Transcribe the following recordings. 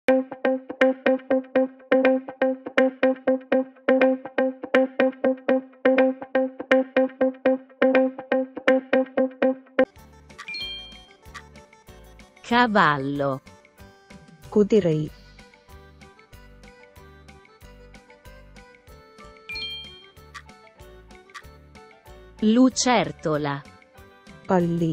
Cavallo. குதிரை. Lucertola. பல்லி.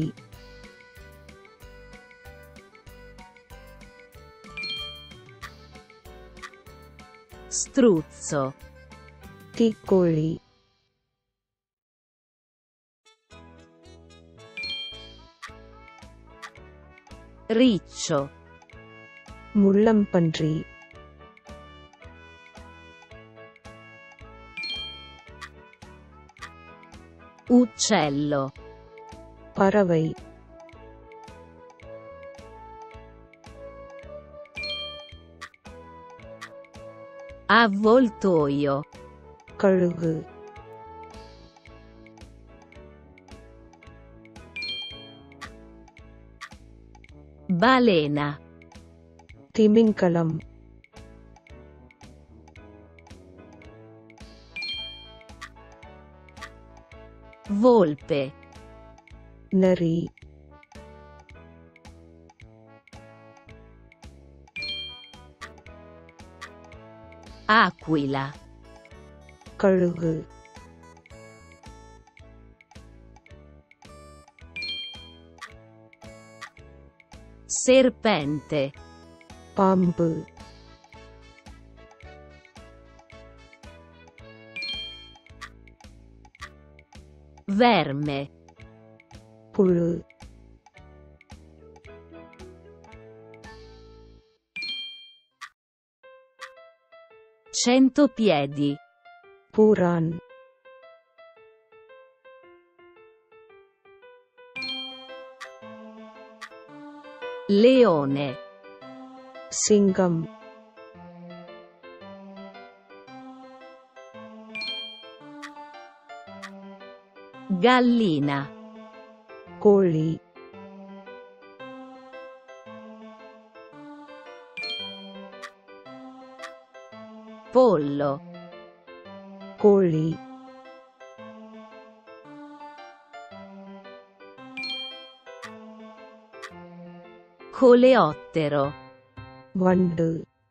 Struzzo. தீக்கோழி. Riccio. முள்ளம்பன்றி. Uccello. பறவை. Avvoltoio. கழுகு. Balena. திமிங்கலம். Volpe. நரி. Aquila. கழுகு. Serpente. பாம்பு. Verme. புழு. Centopiedi. பூரான். Leone. சிங்கம். Gallina. கோழி. Pollo. கோழி. Coleottero. வண்டு.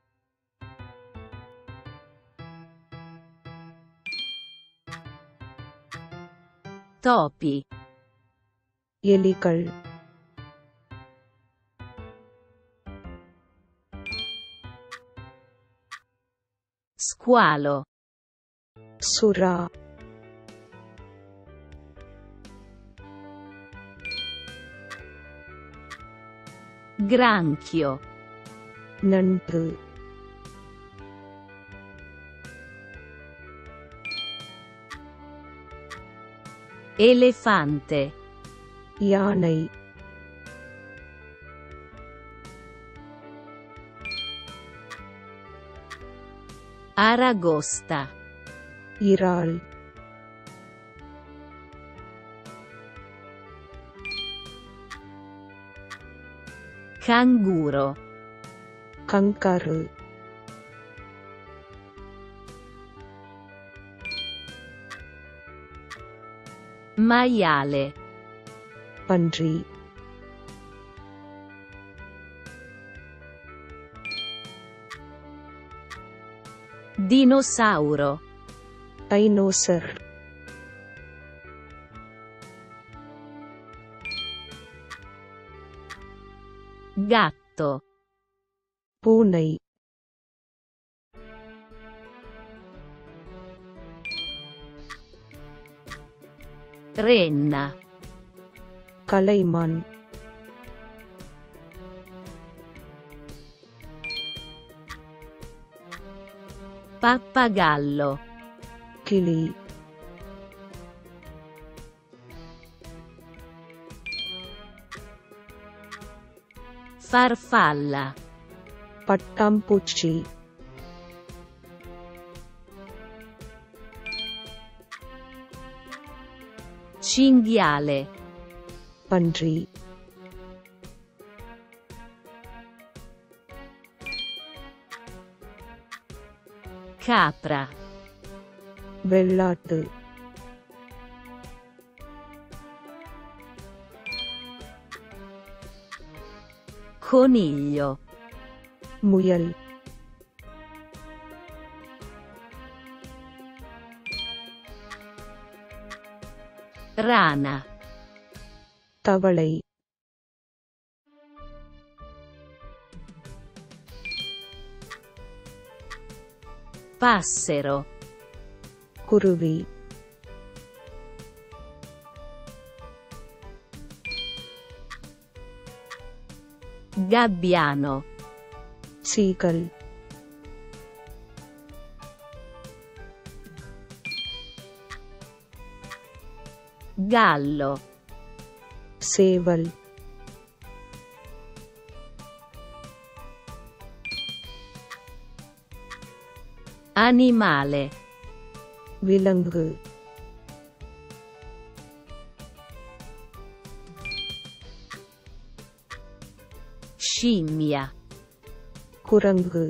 Topi. எலிகள். Squalo. சுறா. Granchio. நண்டு. Elefante. யானை. Aragosta. இறால். Canguro. கங்கரு. Maiale. பன்றி. Dinosauro. டைனோசர். Gatto. பூனை. Renna. கலைமான். Pappagallo. கிளி. Farfalla. பட்டாம்பூச்சி. Cinghiale. பன்றி. capra, வெள்ளாட்டு coniglio, முயல் rana, தவளை passero, குருவி gabbiano, சீகல் gallo, சேவல் animale, விலங்கு scimmia, குரங்கு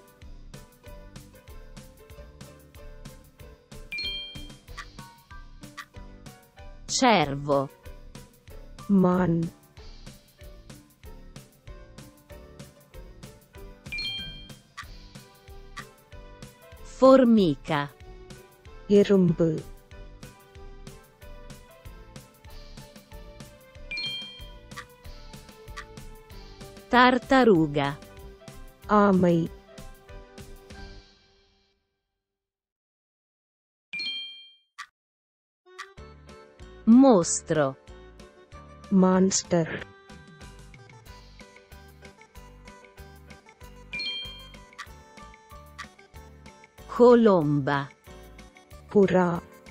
cervo, மான் formica, எறும்பு tartaruga, ஆமை mostro, மான்ஸ்டர் colomba, புறா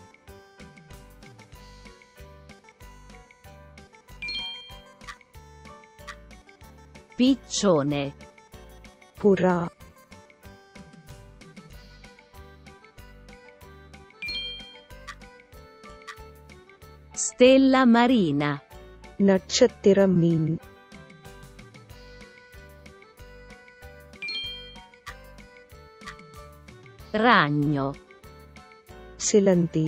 piccione, புறா stella marina, நட்சத்திர மீன் ragno, சிலந்தி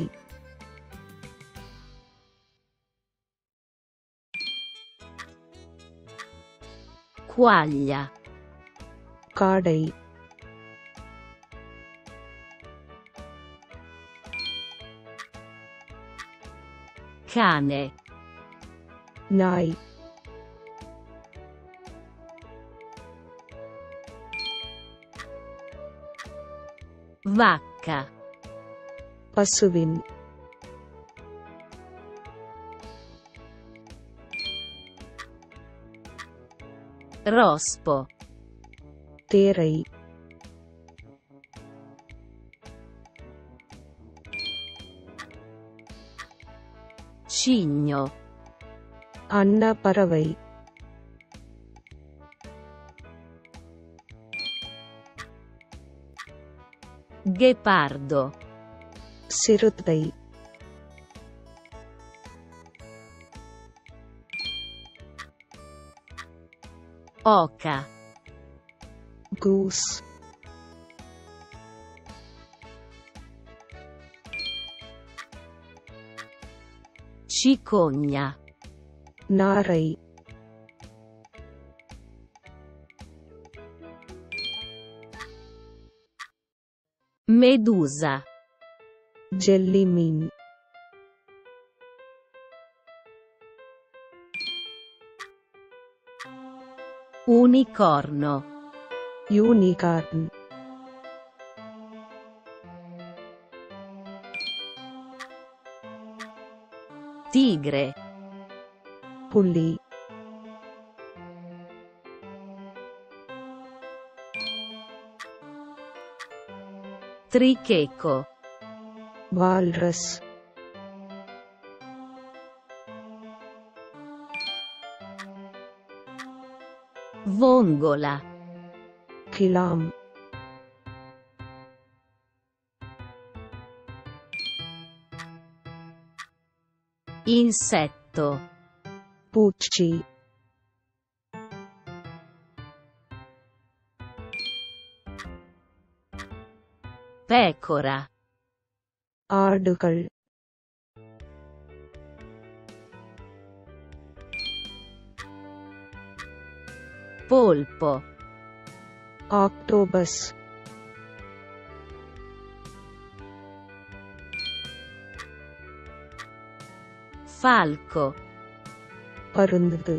quaglia, காடை cane, நாய் vacca, பசுவின் rospo, தேரை cigno, அன்னப்பறவை ghepardo, சிறுத்தை oca, கூஸ் cicogna, நாரை medusa, ஜெல்லி மீன் unicorno, யூனிகார்ன் tigre, புலி tricheco, walrus vongola, clam insetto, பூச்சி Pecora. ஆடுகள் Polpo. Octopus Falco. பருந்து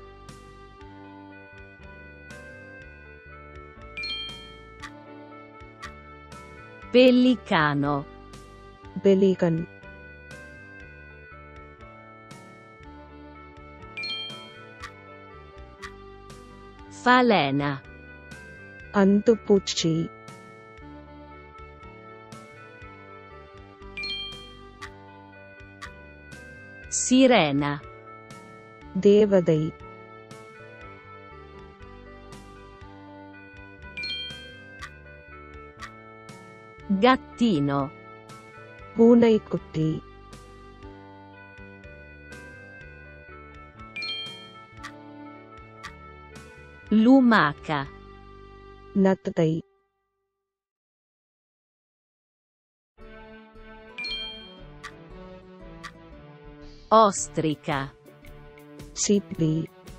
Pellicano. Pelican Falena. அந்துப்பூச்சி Sirena. தேவதை Gattino. பூனைக்குட்டி Lumaca. நத்தை Ostrica. சிப்பி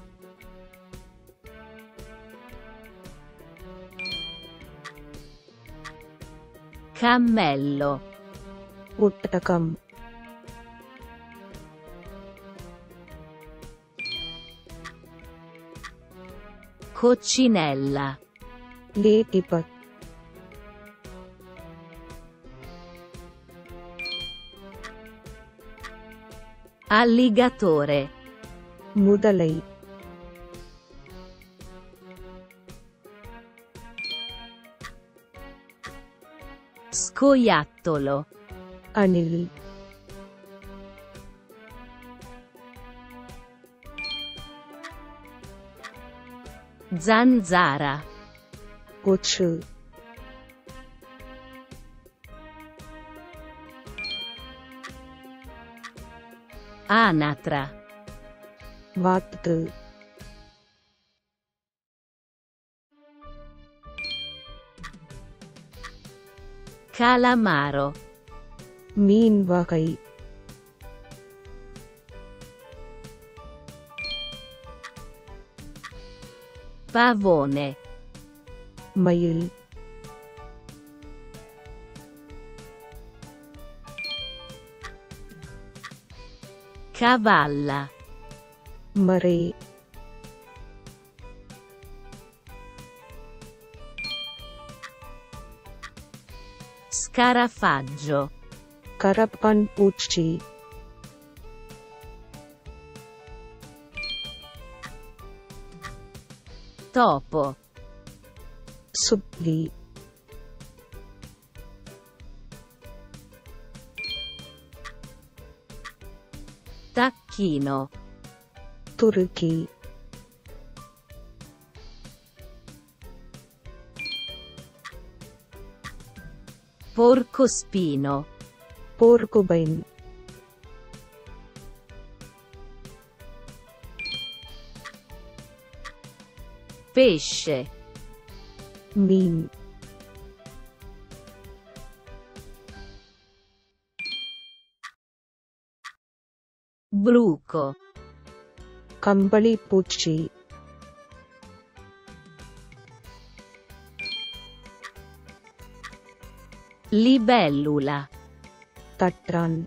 Cammello. ஒட்டகம் Coccinella. Ladybug Alligatore. முதலை Scoiattolo. அணில் Zanzara. கொச்சு Anatra. வாத்து Calamaro. மீன் வகை Pavone. மயில் Cavalla. மறை Scarafaggio. கரப்பான் பூச்சி Topo. சுப்லி Tacchino. துருக்கி Porcospino. போர்க்குபைன் Pesce. மீன் Bruco. கம்பளி பூச்சி Libellula. தட்ரான்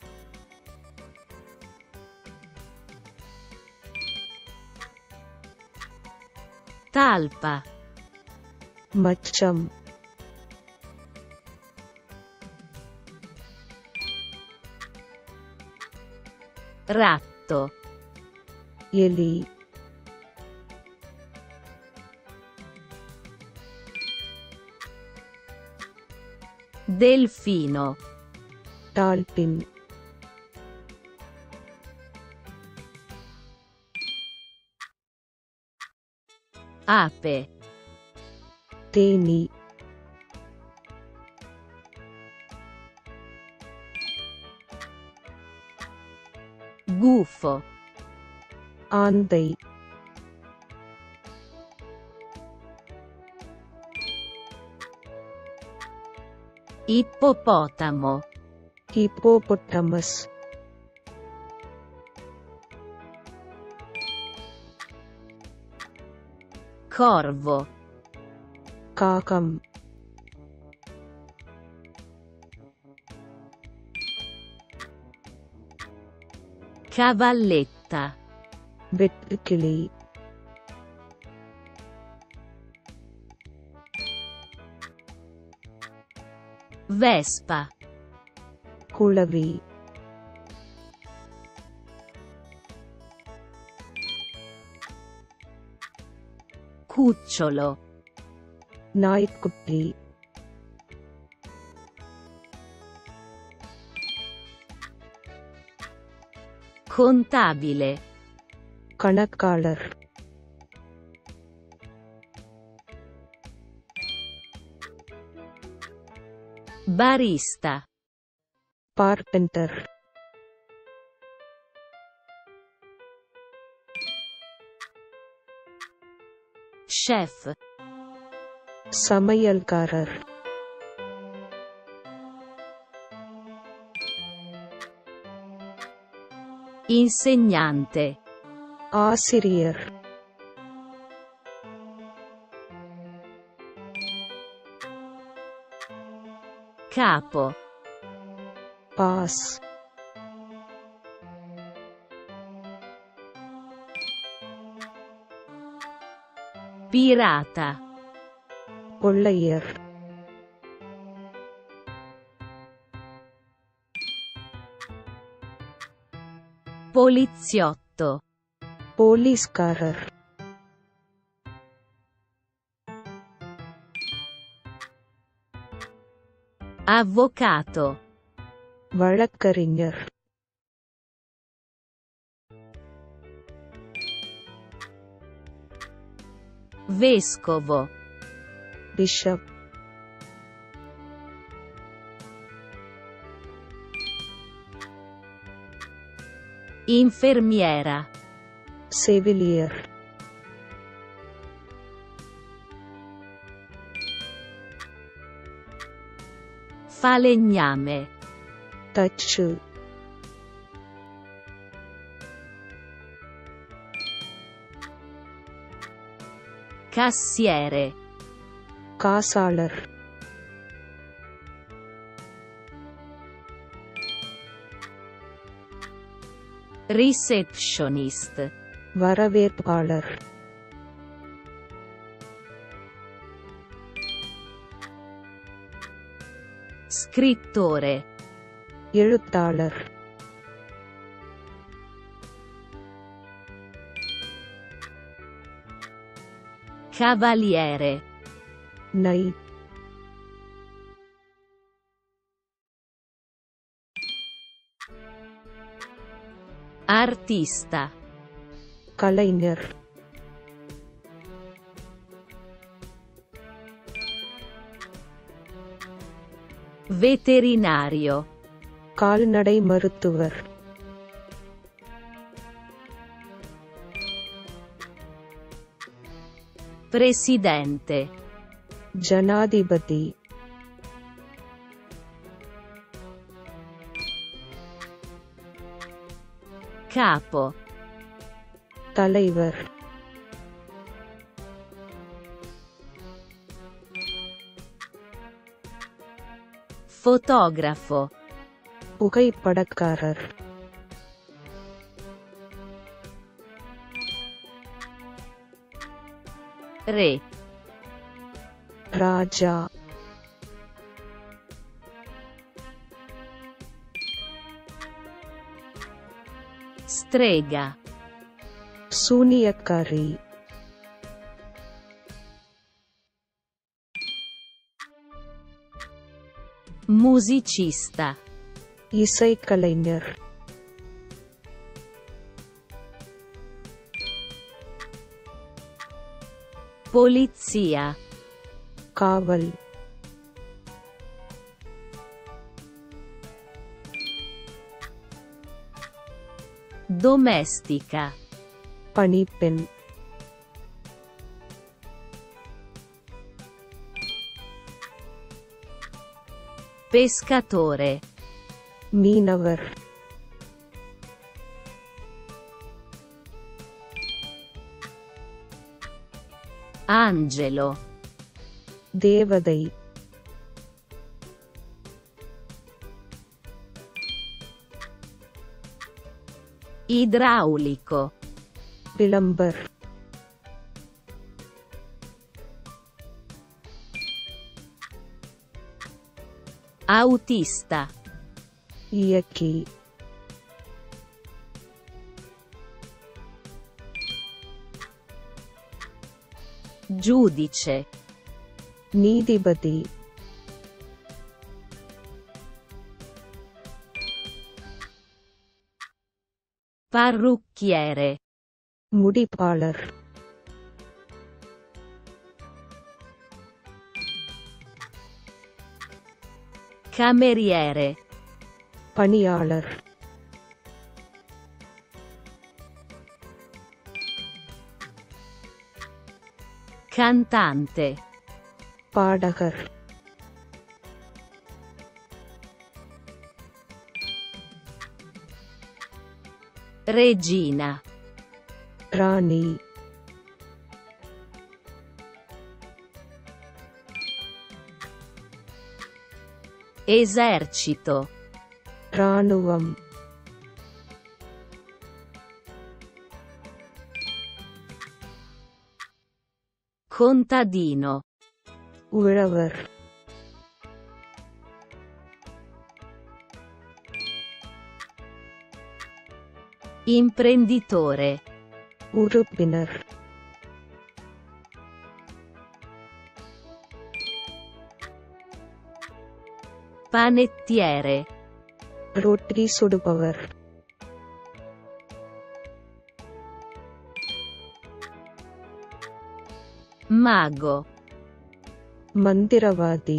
Talpa. மச்சம் Ratto. எலி Delfino. Dolphin Ape. தேனி Gufo. ஆந்தை Ippopotamo. hippopotamus, Corvo. காகம், Cavalletta. வெட்டுக்கிளி, Vespa. குளவி, Cucciolo. நாய்க்குட்டி, Contabile. கணக்காளர், Barista. Bartender, Chef. சமையல்காரர், Insegnante. ஆசிரியர், Capo. Boss, Pirata. கொள்ளையர், Poliziotto. போலீஸ்காரர், Avvocato. வழக்கறிஞர், Vescovo. Bishop, Infermiera. செவிலியர், Falegname. தச்சு, Cassiere. காசாளர், Receptionist. வரவேற்பாளர், Scrittore. எழுத்தாளர், Cavaliere. Knight, Artista. கலைஞர், Veterinario. கால்நடை மருத்துவர், Presidente. ஜனாதிபதி, Capo. தலைவர், Fotografo. புகைப்படக்காரர், Re. ராஜா, Strega. சூனியக்காரி, Musicista. இசைக்கலைஞர், Polizia. காவல், Domestica. பணிப்பெண், pescatore, மீனவர் angelo, தேவதை idraulico, பிளம்பர் autista, இயக்கி giudice, நீதிபதி parrucchiere, முடிப்பாளர் cameriere, பணியாளர் cantante, பாடகர் regina, ராணி esercito, இராணுவம் contadino, உழவர் imprenditore, உறுப்பினர் panettiere, ரொட்டி சுடுபவர் mago, மந்திரவாதி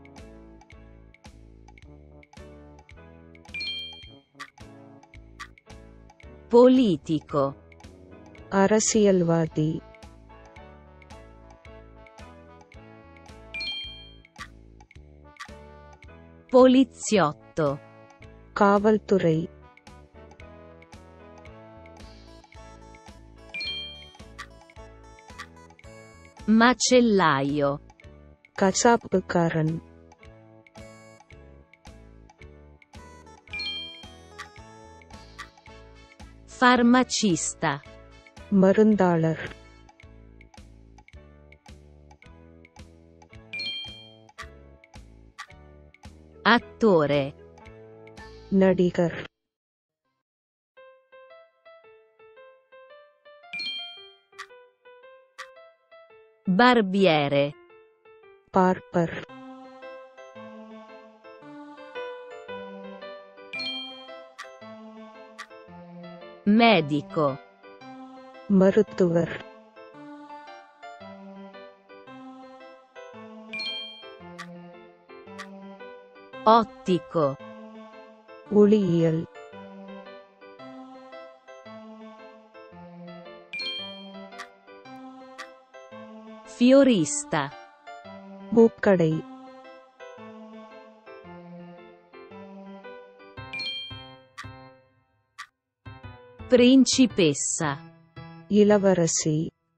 politico, அரசியல்வாதி poliziotto, காவல்துறை macellaio, கசாப்புக்காரன் farmacista, மருந்தாளர் attore, நடிகர் barbiere, பார்ப்பர் medico, மருத்துவர் ottico, ஒளியியல் fiorista, பூக்கடை principessa, இளவரசி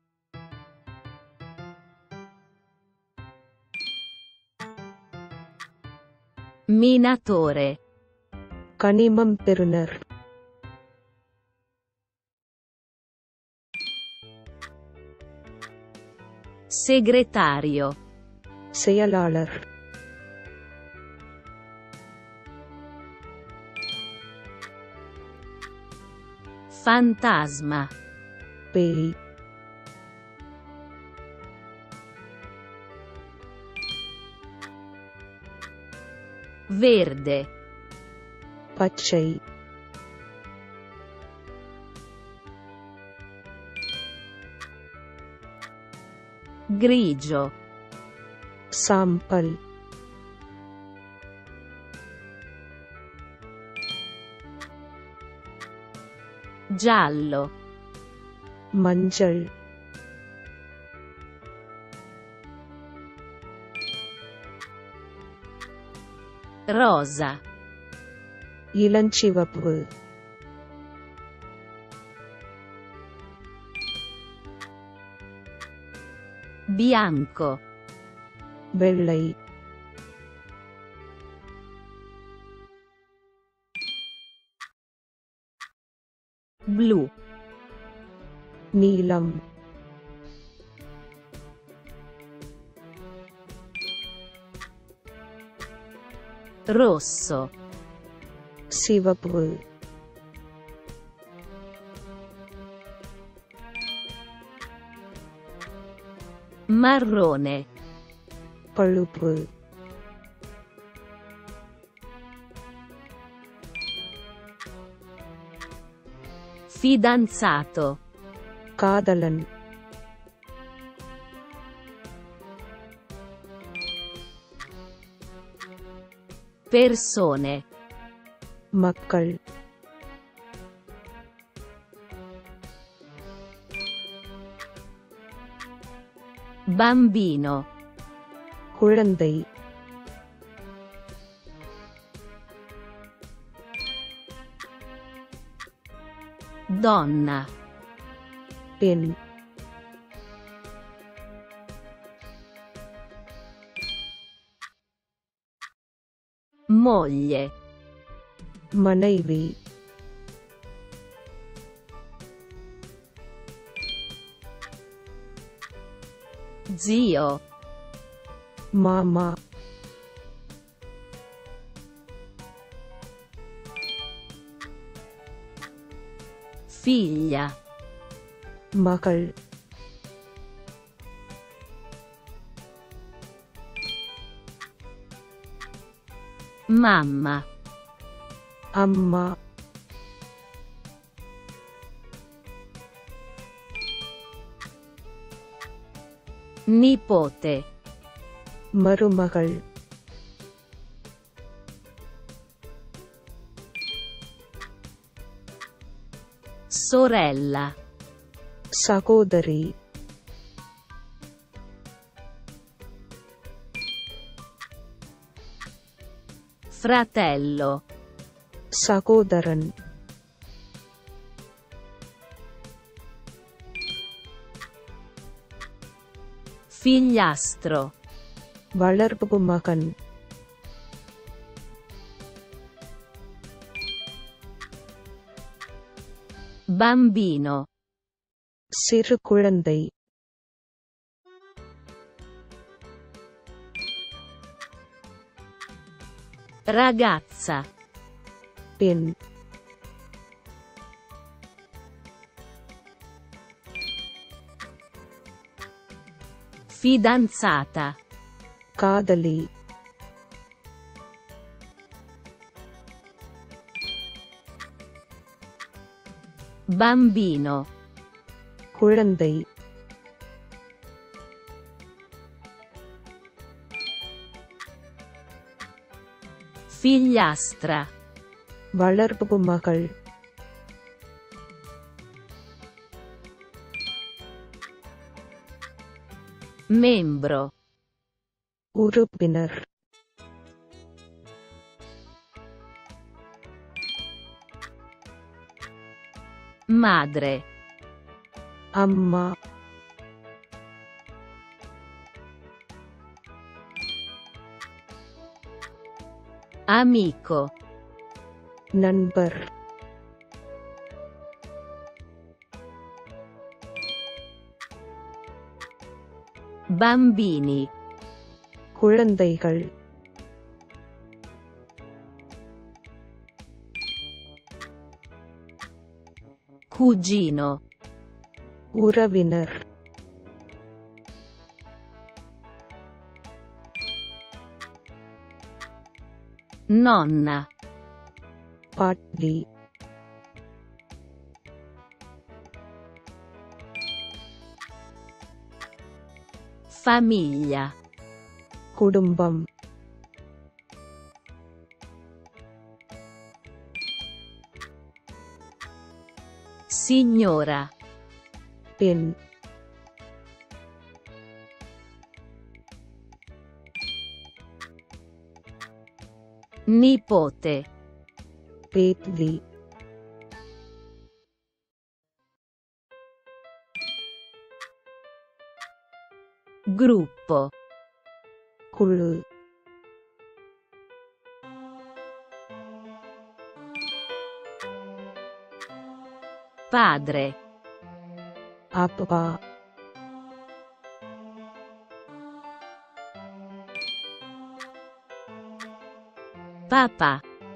minatore, கனிமம் பெறுநர் segretario, செயலாளர் fantasma, பேய் verde, பச்சை grigio, சாம்பல் giallo, மஞ்சள் rosa, இளஞ்சிவப்பு, bianco, வெள்ளை, blu, நீலம், rosso, சிவப்பு, marrone, பழுப்பு, fidanzato, காதலன், persone, மக்கள், bambino, குழந்தை, donna, பெண், moglie, மனைவி, zio, மாமா, figlia, மகள், mamma, அம்மா, nipote, மருமகள், sorella, சகோதரி, fratello, சகோதரன், figliastro, வளர்ப்பு மகன், bambino, சிறு குழந்தை, ragazza, பெண், fidanzata, காதலி, bambino, குழந்தை, figliastra, வளர்ப்பு மகள், membro, உறுப்பினர், madre, அம்மா, amico, நண்பர், bambini, குழந்தைகள், cugino, உறவினர், nonna, பாட்டி, famiglia, குடும்பம், signora, பெண், Nipote. பேத்தி Gruppo. குழு Padre. அப்பா Papà.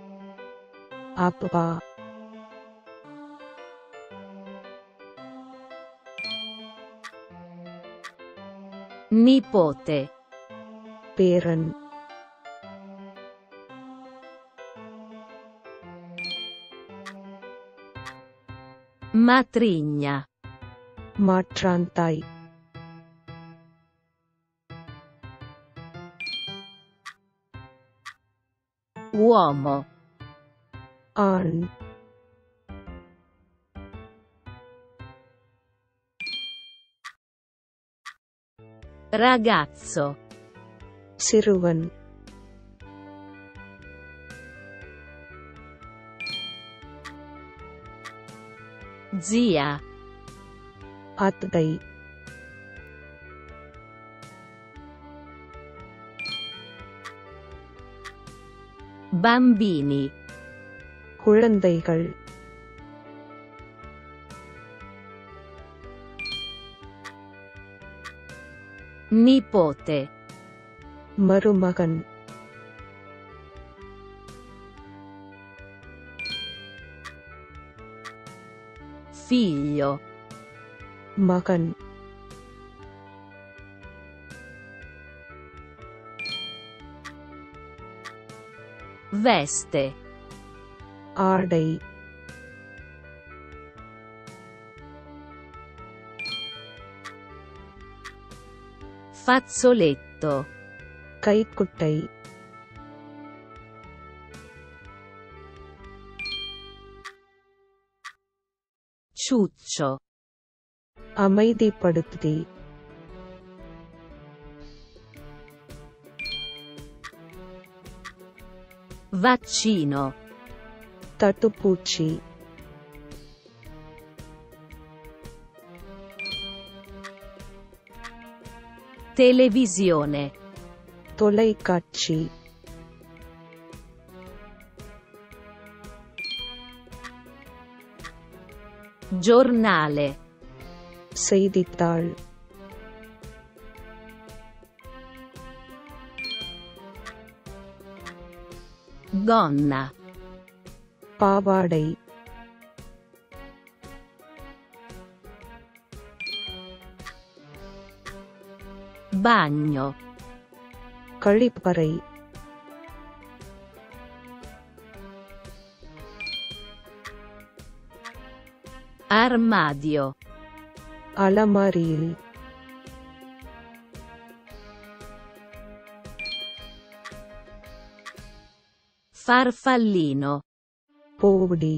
அப்பா Nipote. பேரன் Matrigna. மாற்றாந்தாய் Uomo. ஆண் Ragazzo. சிறுவன் Zia. அத்தை Bambini. குழந்தைகள் Nipote. மருமகன் Figlio. மகன் Veste. ஆடை Fazzoletto. கைக்குட்டை Ciuccio. அமைதிப்படுத்தி Vaccino. தட்டுப்பூச்சி Televisione. தொலைக்காட்சி Giornale. செய்தித்தாள் Gonna. பாவாடை Bagno. கழிப்பறை Armadio. அலமாரியில் Farfallino. போடி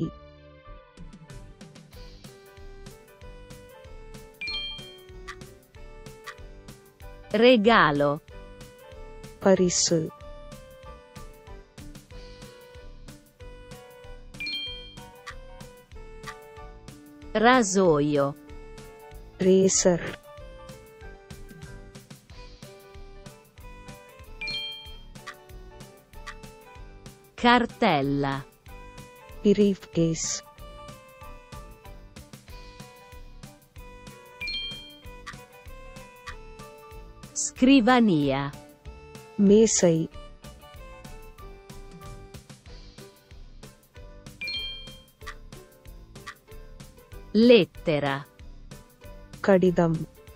Regalo. பரிசு Rasoio. Razor Cartella. Briefcase Scrivania. மேசை Lettera. கடிதம்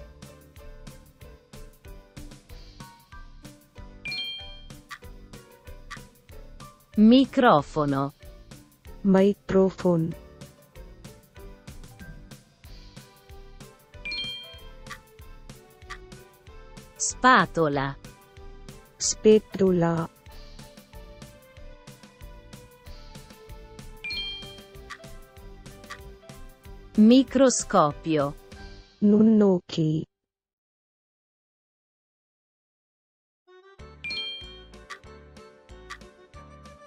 Microfono. Microphone Spatola. Spatula Microscopio. நுண்ணோக்கி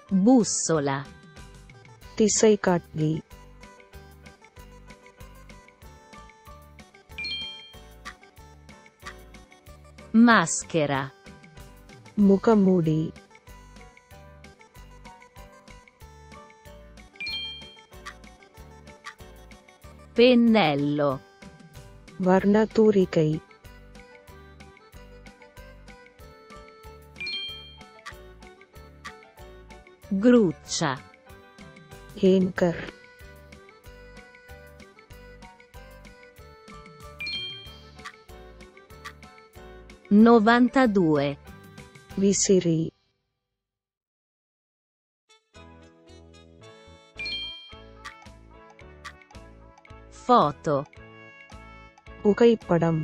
bussola, திசைகாட்டி, maschera, முகமூடி, pennello, வர்ணதூரிகை, gruccia, ஏன்கர், novantadue, விசிறி, foto, புகைப்படம்,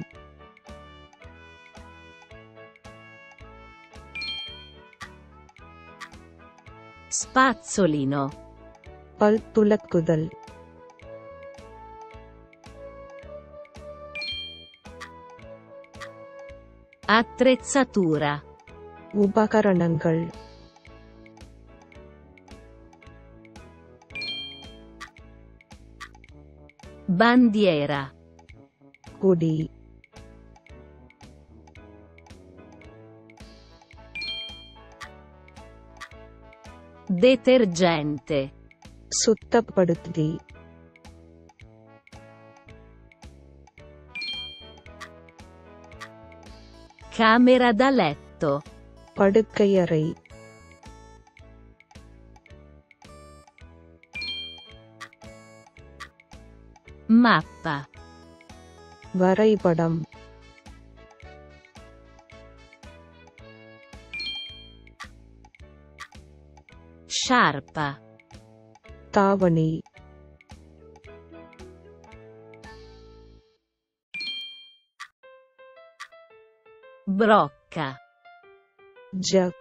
spazzolino, பல் துலக்குதல், attrezzatura, உபகரணங்கள், bandiera, கொடி, detergente, சுத்தப்படுத்தி, camera da letto, படுக்கையறை, mappa, வரைபடம், sciarpa, தாவணி, brocca, ஜக்,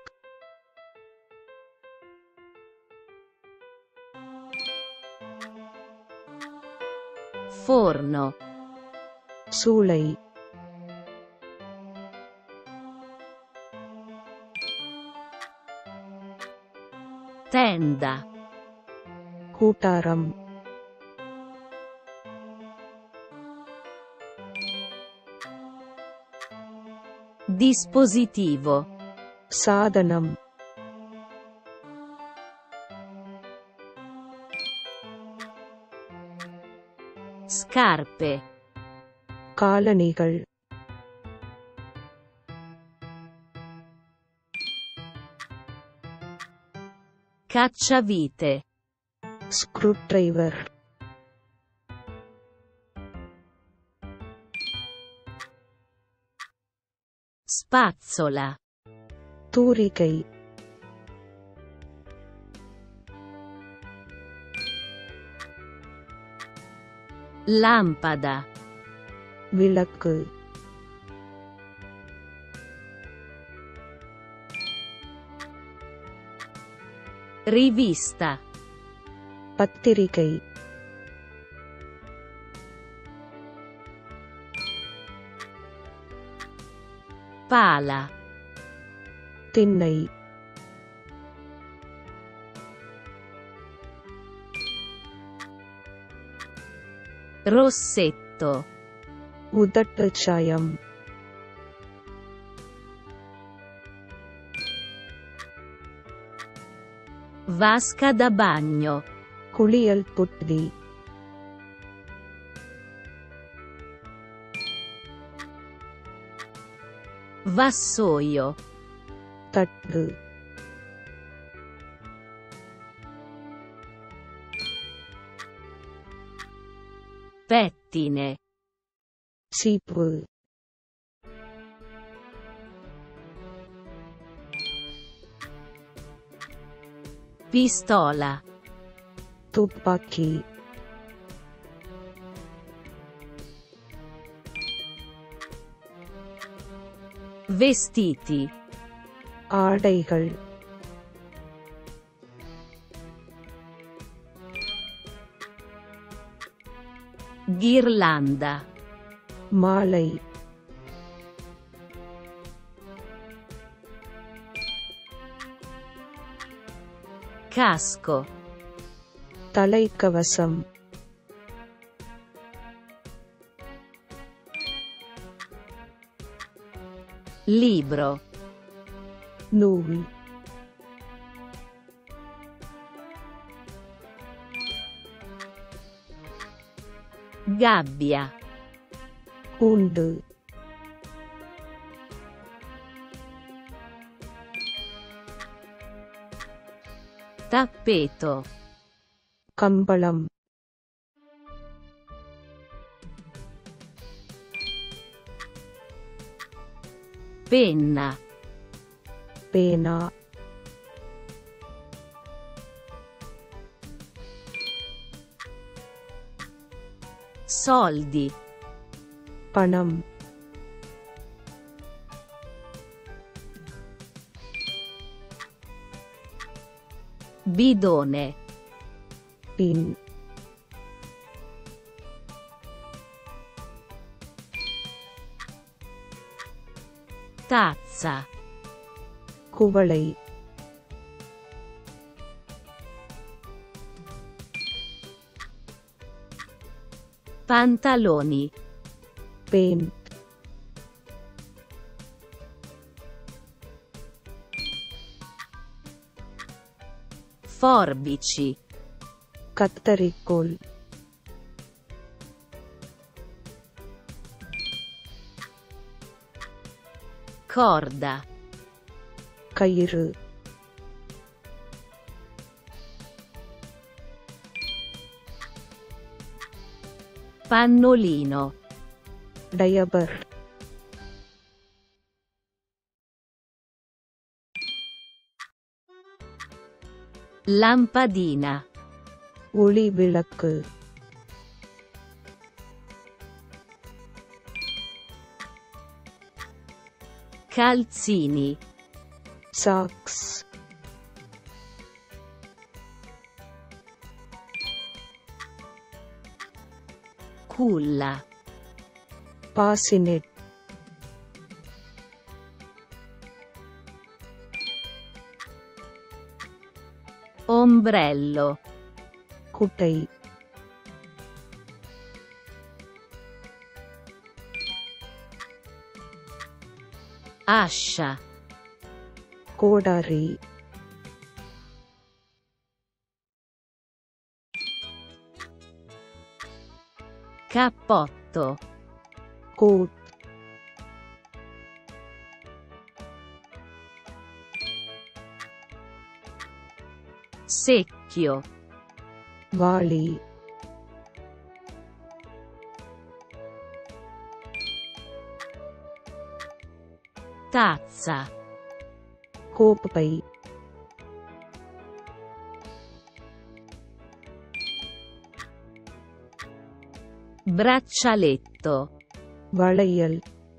forno, சூளை, tenda, கூட்டாரம், dispositivo, சாதனம், scarpe, காலணிகள், cacciavite, ஸ்க்ரூட்ரைவர், spazzola, தூரிகை, lampada, விளக்கு, rivista, பத்திரிகை, pala, திண்ணை, rossetto, உதட்டுச் சாயம், vasca da bagno, குளியல் தொட்டி, vassoio, தட்டு, pettine, சீப்பு, pistola, துப்பாக்கி, vestiti, ஆடைகள், ghirlanda, மாலை, casco, தலைக்கவசம் libro, நூல் gabbia, கூண்டு tappeto, கம்பளம் penna, பேனா soldi, பணம் bidone, பின் tazza, குவளை pantaloni, பேன் forbici, கத்தரிக்கோல் corda, கயிறு pannolino, டயபர் lampadina, ஒளி விளக்கு calzini, socks culla, bassinet ombrello, குட்டை ascia, கோடாரி cappotto, கோட் secchio, வாளி tazza, கோப்பை braccialetto, வளையல்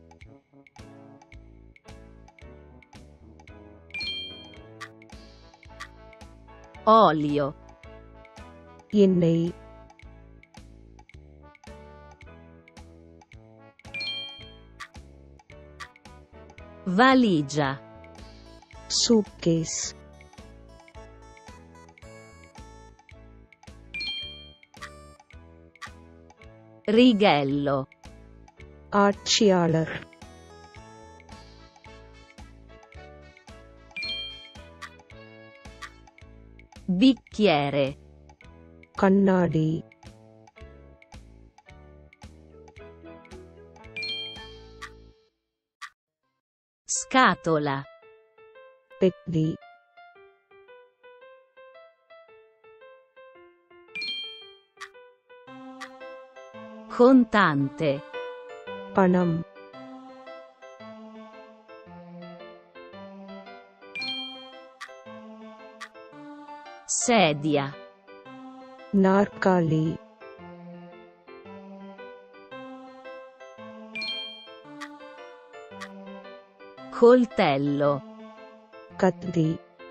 olio, எண்ணெய் valigia, சூட்கேஸ் righello, ஆட்சியாளர் bicchiere, கண்ணாடி scatola, பெட்டி contante, பணம் sedia, நாற்காலி coltello, கத்தி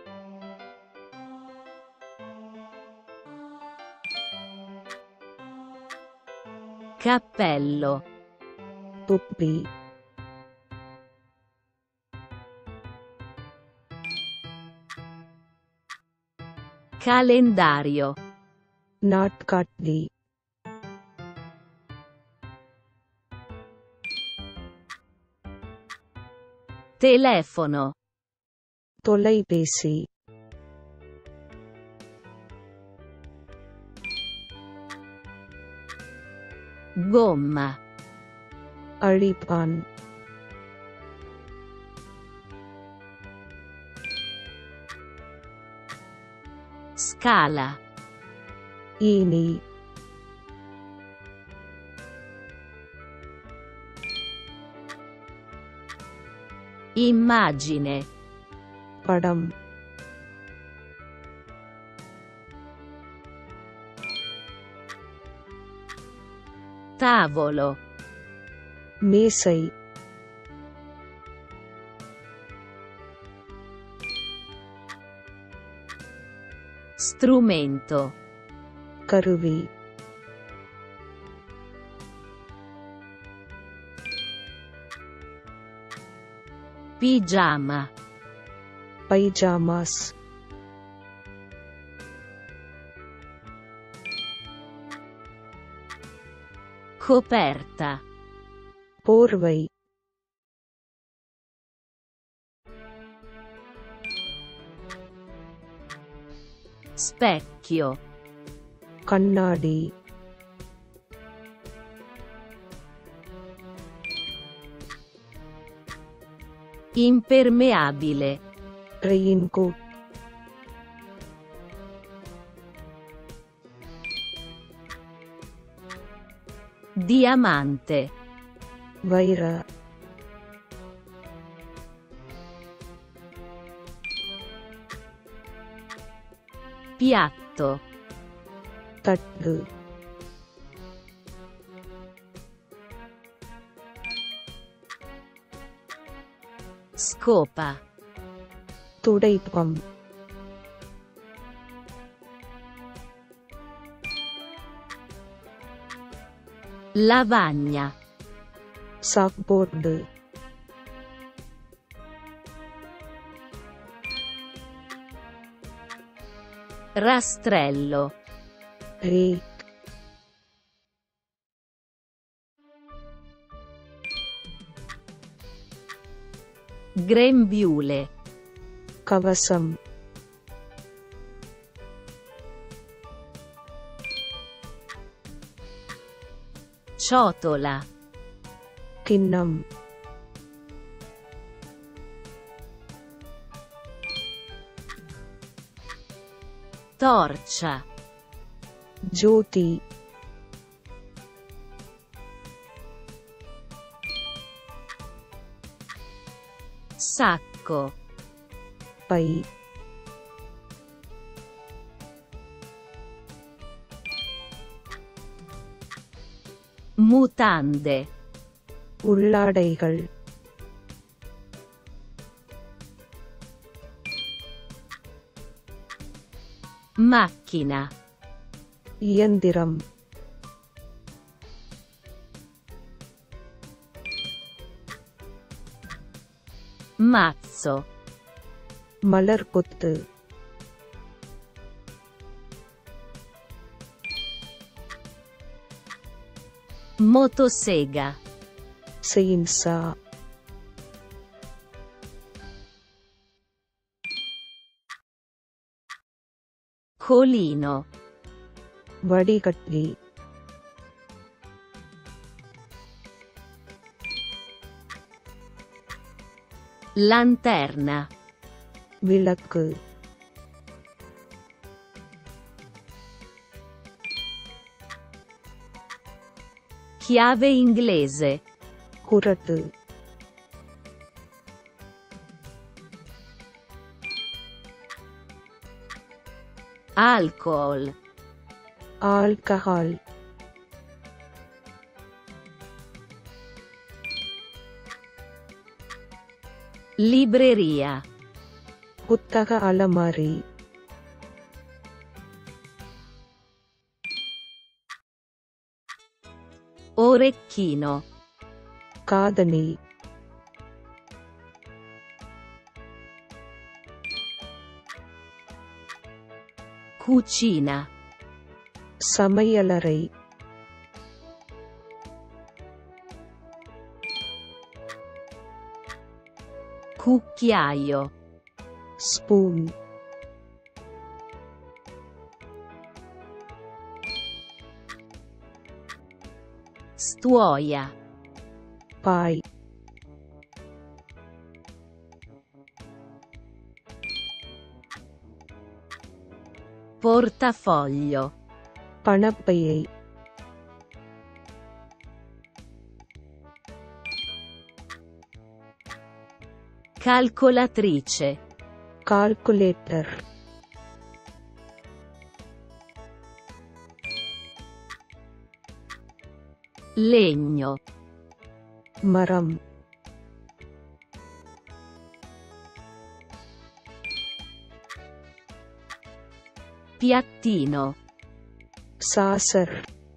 cappello, தொப்பி calendario, நாட்காட்டி, telefono, தொலைபேசி, gomma, அழிப்பான், scala, ஈனி, immagine, படம், tavolo, மேசை, strumento, கருவி, pigiama, பைஜாமாஸ், coperta, போர்வை, specchio, கண்ணாடி, impermeabile, ரெயின்கோட், diamante, வைர, piatto, தட்டு, scopa, துடைப்பம், lavagna, chalkboard, rastrello, rake, grembiule, கவசம், ciotola, கிண்ணம், torcia, ஜோதி, sacco, பை, mutande, உள்ளாடைகள், macchina, இயந்திரம், mazzo, மலர் கொத்து, motosega, செயின்சா, colino, வடிகட்டி, lanterna, விளக்கு, chiave inglese, குறட்டு, alcohol, ஆல்கஹால், libreria, புத்தக அலமாரி, orecchino, காதணி, Cucina. சமையலறை. Cucchiaio. ஸ்பூன். Stuoia. பாய். Portafoglio. பணப்பையை. Calcolatrice. கால்குலேட்டர். Legno. மரம். Piattino. சாசர்.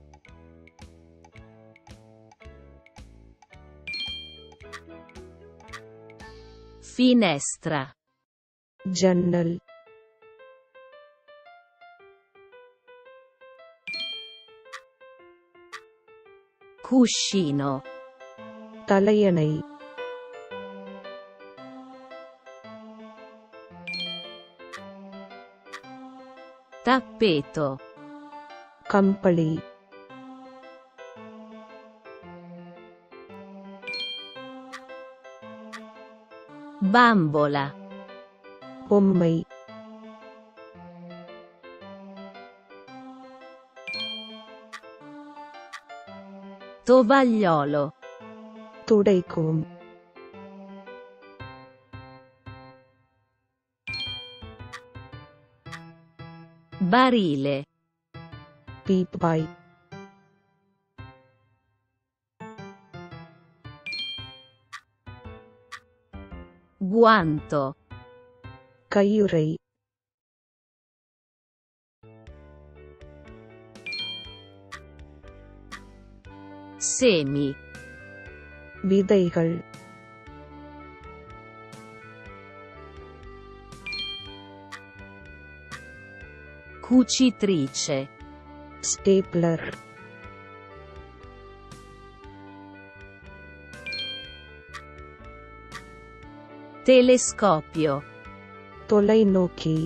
Finestra. ஜன்னல். Cuscino. தலையணை. Tappeto. கம்பளி. Bambola. பொம்மை. Tovagliolo. துடைக்கும். Barile. பீப்பாய். Guanto. கையுறை. Semi. விதைகள். Cucitrice. ஸ்டேப்லர். Telescopio. தொலைநோக்கி.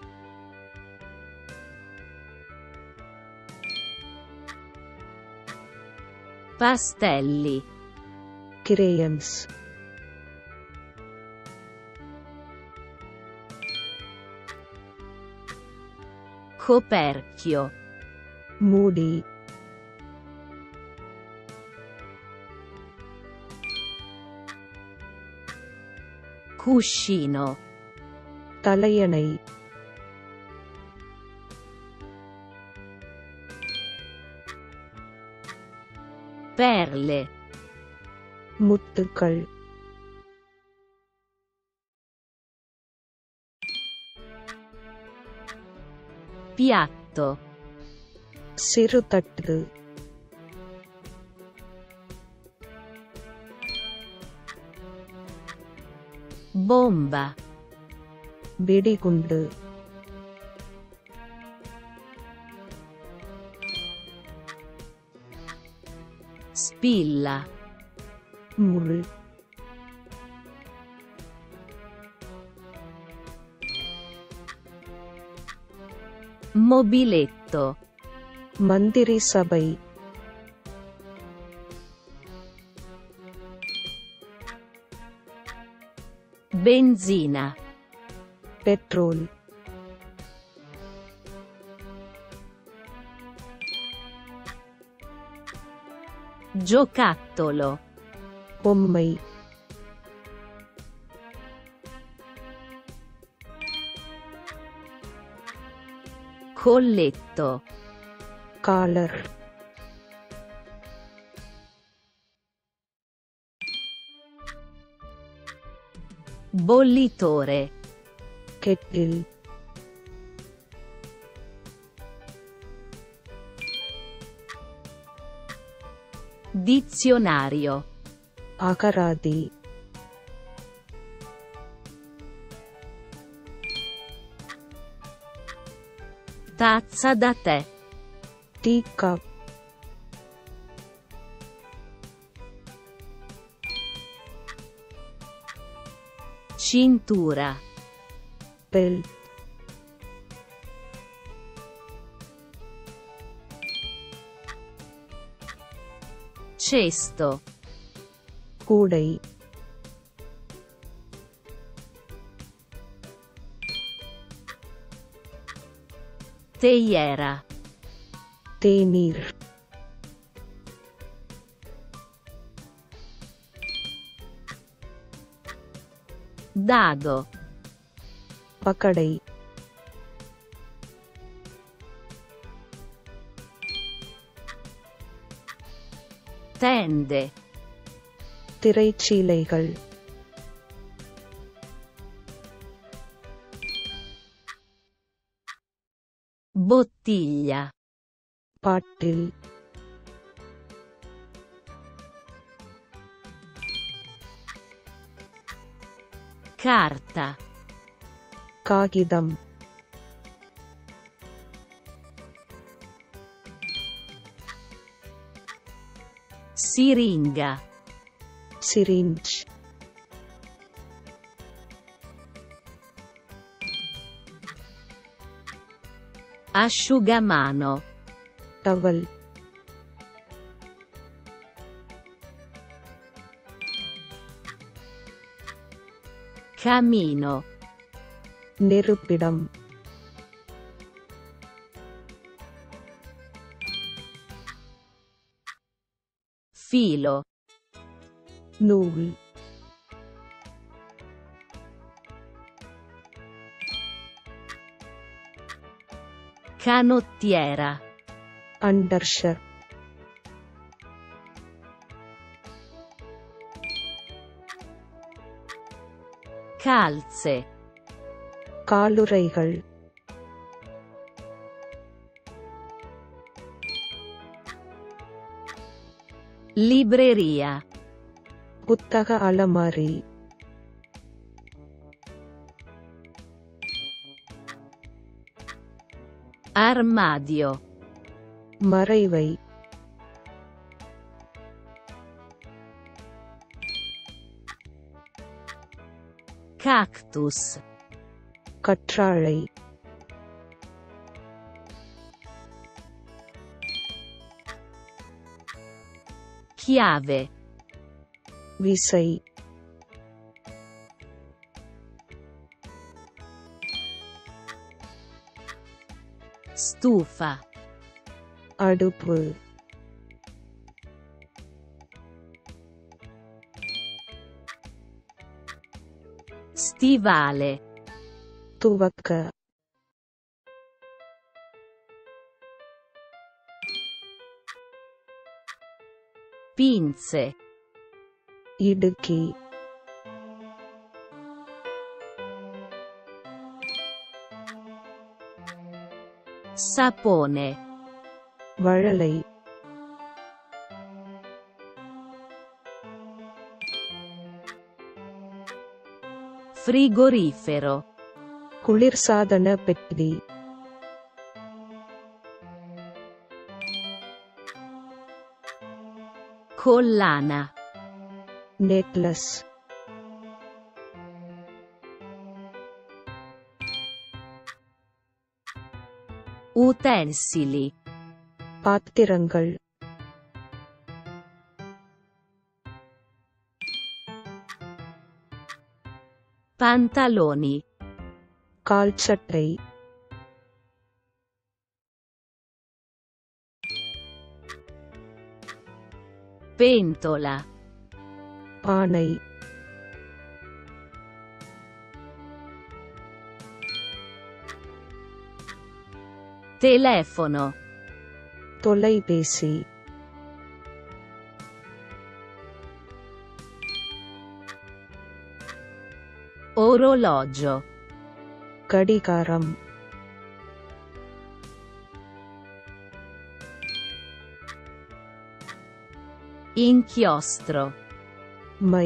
Pastelli. கிரேயன்ஸ். Coperchio. மூடி. Cuscino. தலையணை. Perle. முத்துக்கள். Piatto. சிறுதட்டு. Bomba. வெடிகுண்டு. Spilla. முள். Mobiletto. மந்திரி சபை. Benzina. பெட்ரோல். Giocattolo. பொம்மை. Colletto. Collar. Bollitore. Kettle. Dizionario. அகராதி. Tazza da tè. teacup, Cintura. belt, Cesto. கூடை, Teiera. தேநீர், Dado. பகடை, Tende. திரைச்சீலைகள், Bottiglia. Bottle, Carta. காகிதம், Siringa. Syringe, Asciugamano. Towel, Camino. நெருப்பிடம், Filo. நூல், Canottiera. Undershirt, Calze. காலுறைகள், Libreria. புத்தக அலமாரி, Armadio. மறைவை, Cactus. கற்றாழை, Chiave. விசை, Stufa. அடுப்பு, Stivale. துவக்க, Pinze. இடுக்கி, Sapone. வழலை, Frigorifero. குளிர்சாதன பெட்டி, Collana. Necklace, Utensili. பாத்திரங்கள், Pantaloni. கால்சட்டை, Pentola. பானை, Telefono. தொலைபேசி, Orologio. கடிகாரம், Inchiostro. மை,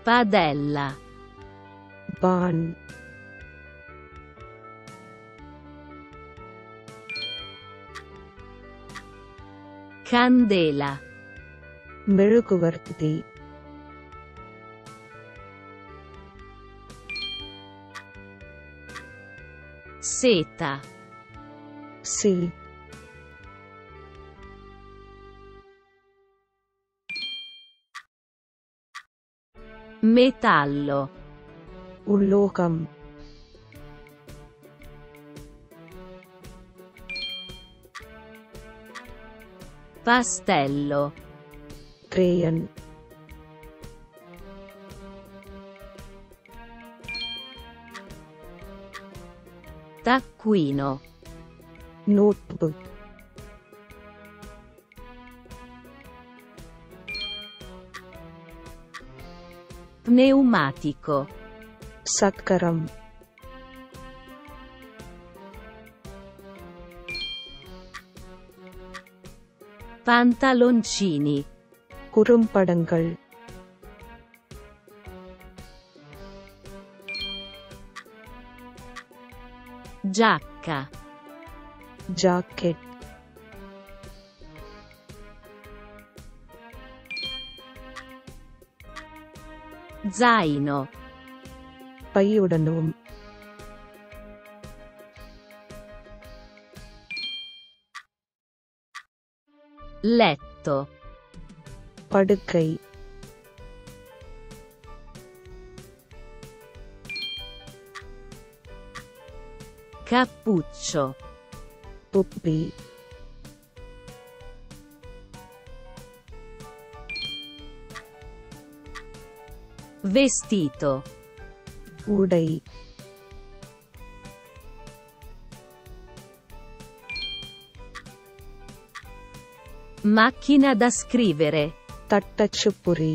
Padella. Pan Candela. மெழுகுவர்த்தி Seta. Silk Metallo. உலோகம் Pastello. Crayon Taccuino. Notebook Pneumatico. சக்கரம் Pantaloncini. குறும்படங்கள் Giacca. Jacket Zaino. பையுடனும் Letto. படுக்கை Cappuccio. தொப்பி Vestito. உடை Macchina da scrivere. தட்டச்சுப்புரி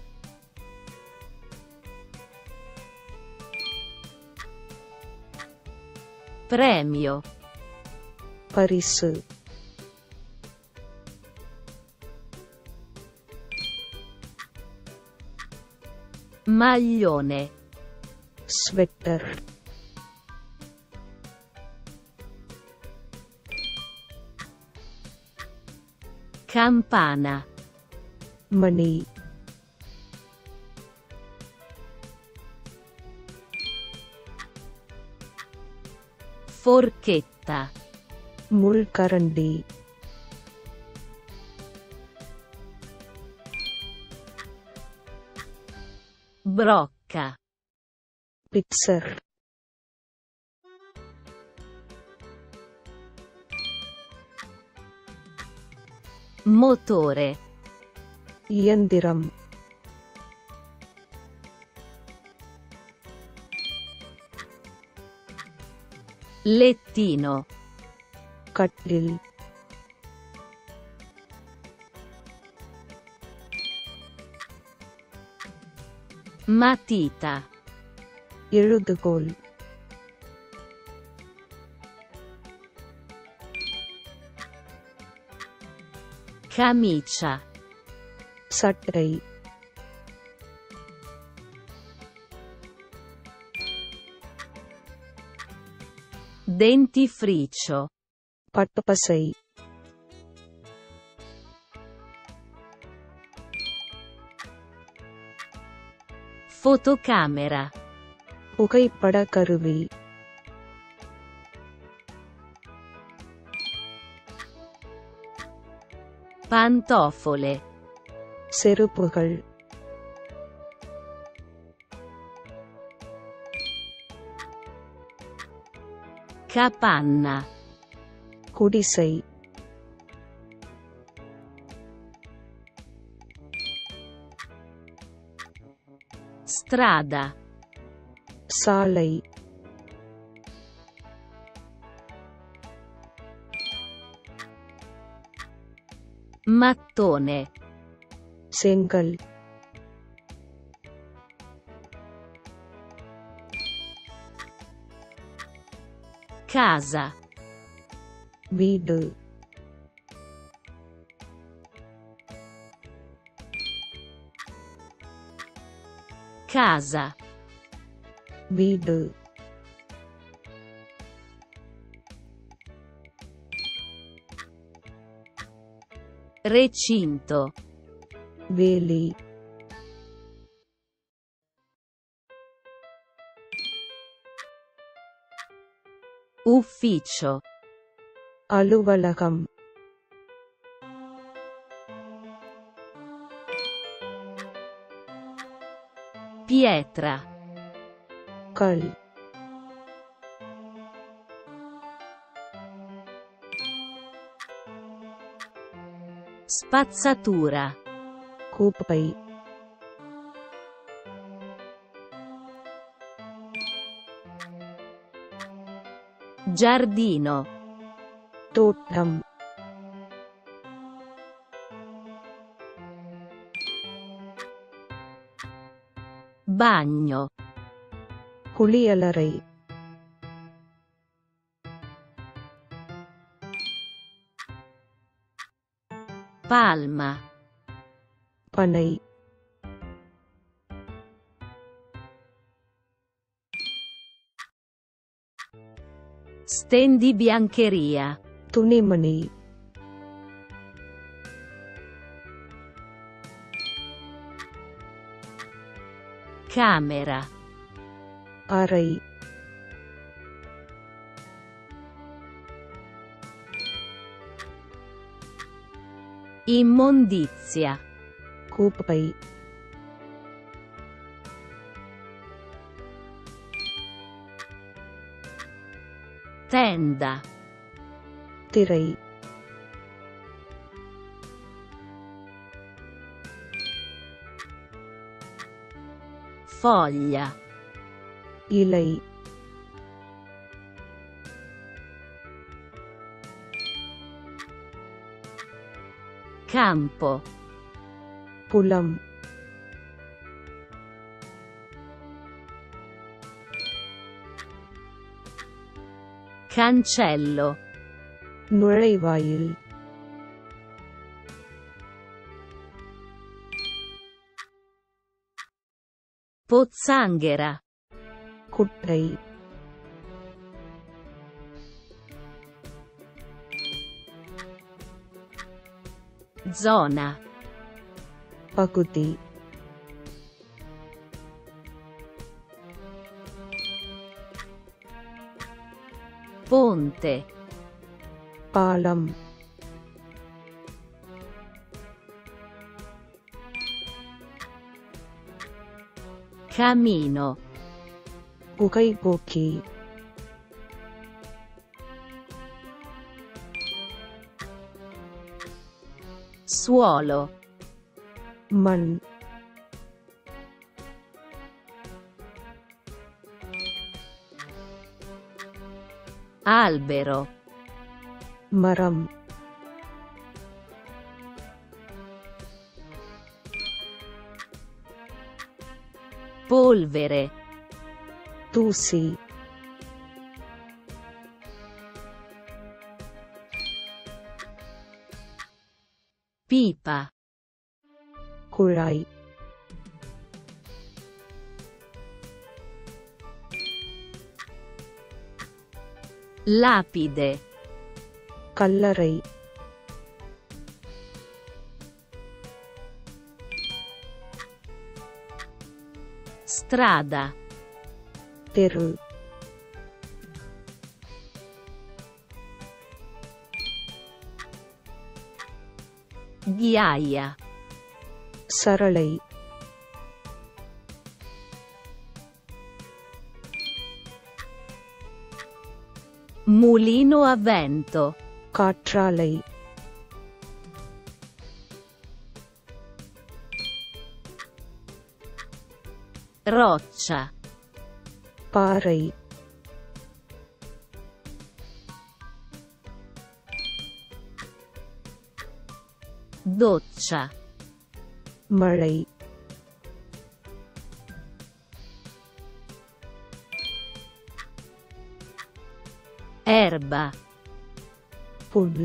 Premio. பரிசு Maglione. Sweater Campana. மணி Forchetta. முள்கரண்டி Brocca. Pitcher Motore. இயந்திரம் Lettino. கட்டில் Matita. எழுதுகோல் Camicia. சட்டை Dentifricio. பட்டுப்பசை Fotocamera. புகைப்பட கருவி Pantofole. செருப்புகள் Capanna. குடிசை Strada. சாலை Mattone. செங்கல் Casa. வீடு Casa. வீடு. Recinto. வேலி. Ufficio. அலுவலகம். Pietra. கல். Spazzatura. குப்பை. Giardino. தோட்டம். Bagno. குளியலறை. Palma. பனை. Stendibiancheria. துணிமணி. Camera. அறை. Immondizia. குப்பை. Tenda. திரை. Foglia. இலை. Campo. புலம். Cancello. நுழைவாயில். Pozzanghera. குட்டை. Zona. பகுதி. Ponte. பாலம். Camino. புகைபோக்கி. Suolo. மண். Albero. மரம். Polvere. தூசி. Pipa. குழாய். Lapide. கல்லறை. Strada. தெரு. Ghiaia. சரளை. Mulino a vento. காற்றாலை. Roccia. பாறை. Doccia. மழை. Erba. புல்.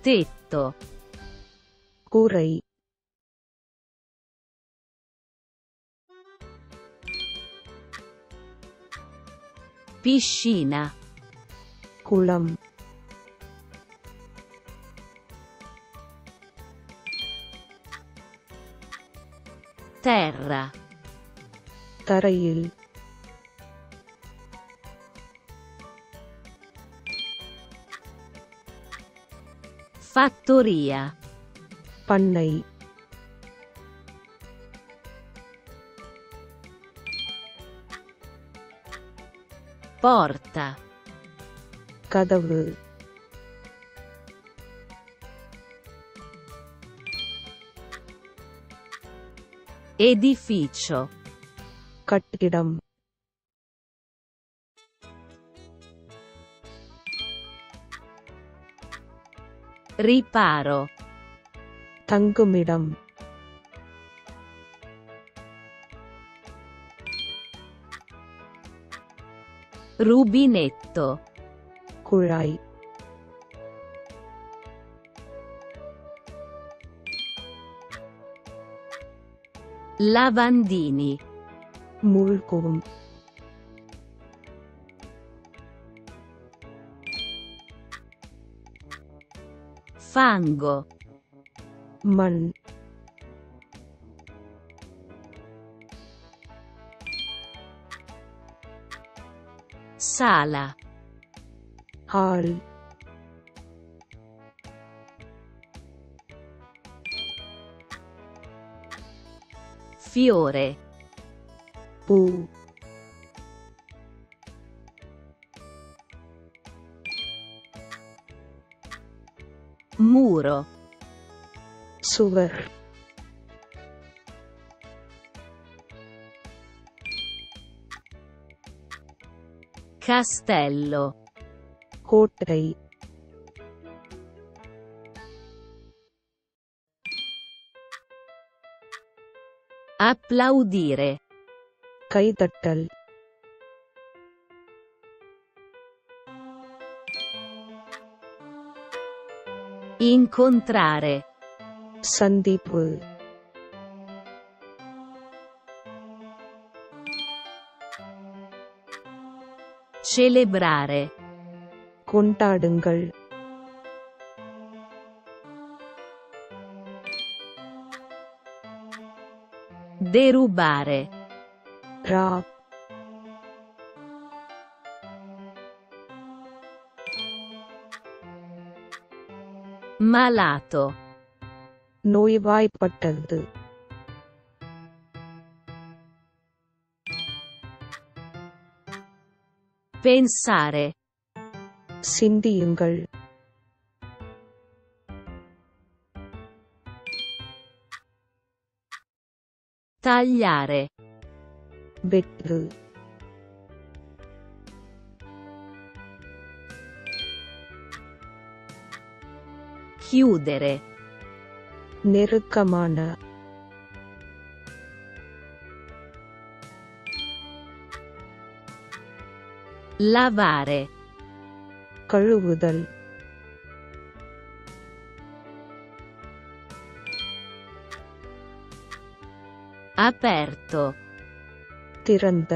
tetto, கூரை piscina, குளம் terra, தரையில் fattoria, பண்ணை porta, கதவு edificio, கட்டிடம் riparo, தங்குமிடம் rubinetto, குழாய் lavandini, மூழ்கும் fango, மண் sala, ஹால் fiore, பூ muro, சுவர் castello, கோட்டை applaudire, கைதட்டல் incontrare, சந்திப்பு celebrare, கொண்டாடுங்கள் derubare, ரா malato, நோய்வாய்ப்பட்டது pensare, சிந்தியுங்கள் tagliare, வெட்டு chiudere, நெருக்கமான lavare, கழுவுதல் aperto, திறந்த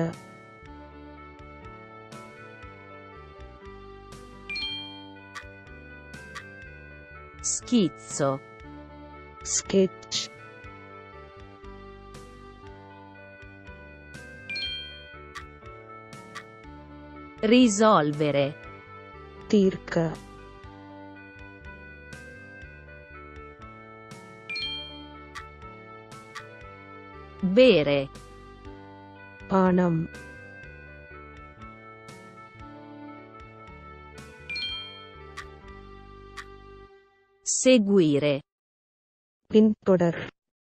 schizzo, ஸ்கெட்ச் risolvere, தீர்க்க bere, பானம் seguire, பின்தொடர்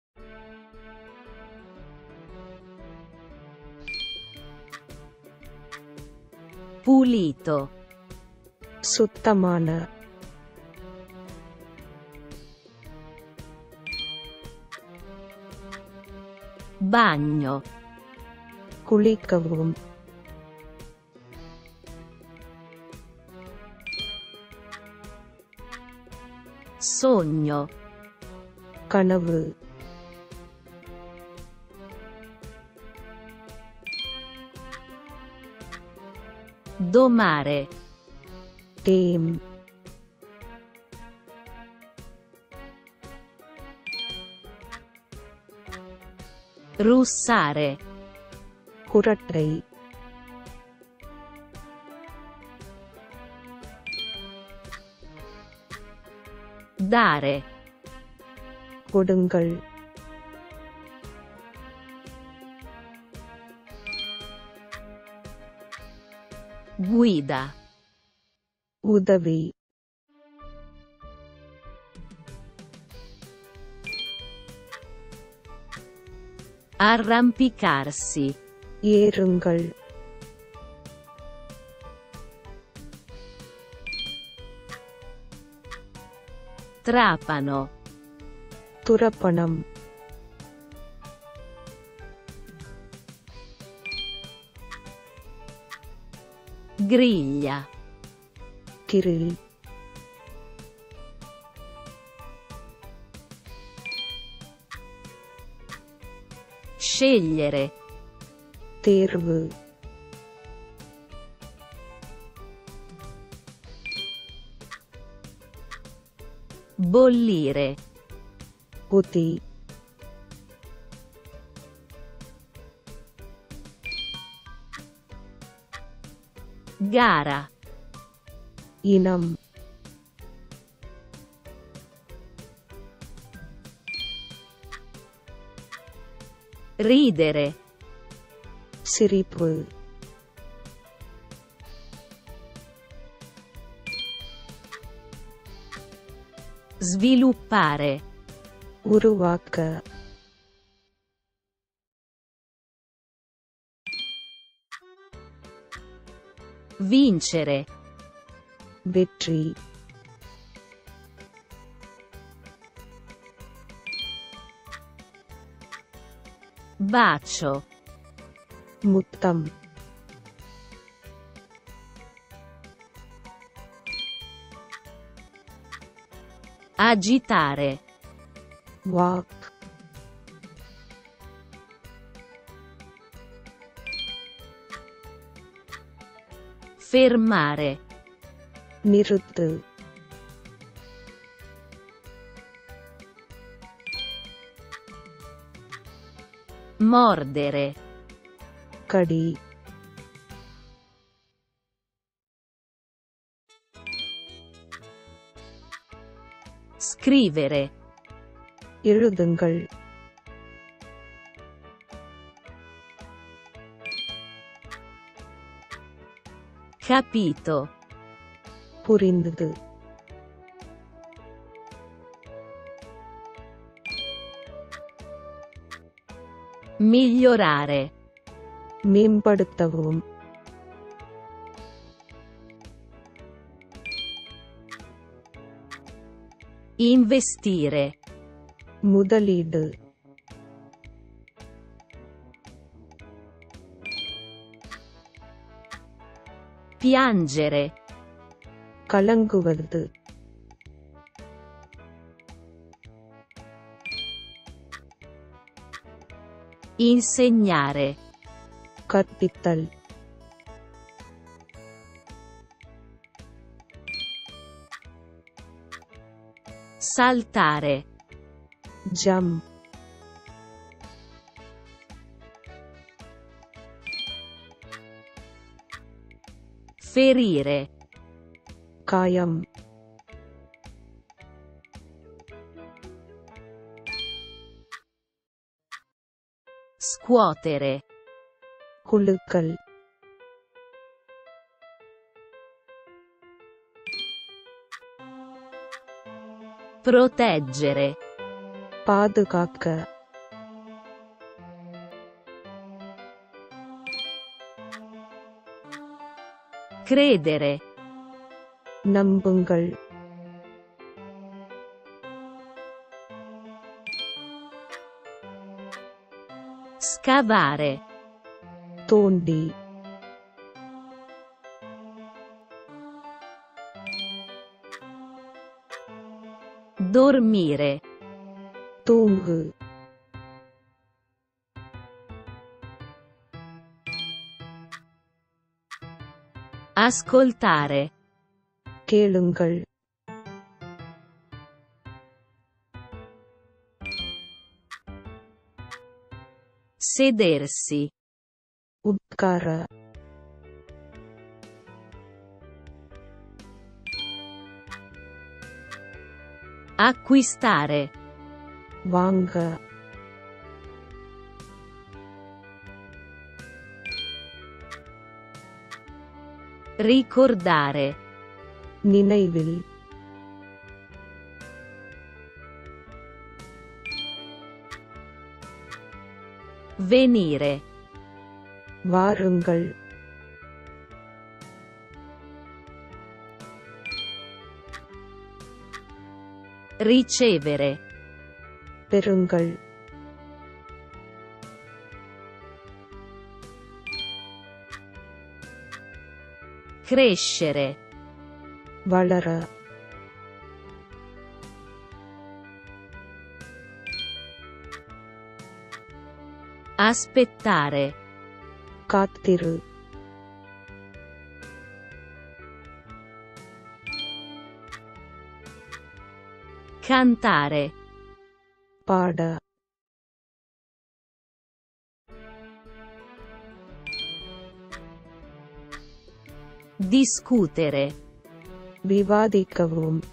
pulito, சுத்தமான bagno, குளிக்கவும் sogno, கனவு, domare, டேம், russare, குறட்டை, dare, கொடுங்கள், guida, உதவி, arrampicarsi, ஏறுங்கள், trapano, துரப்பணம், griglia, கிரில், scegliere, தேர்வு, bollire, புதி, gara, இனம், ridere, சிரிப்பு, sviluppare, உருவாக்க, vincere, வெற்றி, bacio, முத்தம், agitare, வாக், fermare, நிறுத்து, mordere, கடி, scrivere, எழுதுங்கள், capito, புரிந்தது, migliorare, மேம்படுத்தவும், investire, முதலீடு, piangere, கலங்குவது, insegnare, கற்பித்தல், saltare, ஜம்ப், ferire, காயம், scuotere, குலுக்கல், proteggere, பாதுகாக்க, credere, நம்புங்கள், scavare, தோண்டி, Dormire. தூங்கு. Ascoltare. கேளுங்கள். Sedersi. உட்கார. Acquistare. வாங்க. Ricordare. நினைவில். Venire. வாருங்கள். Ricevere. பெறுங்கள். Crescere. வளர. Aspettare. காத்திரு. Cantare. பாட. Discutere. விவாதிக்கவும்.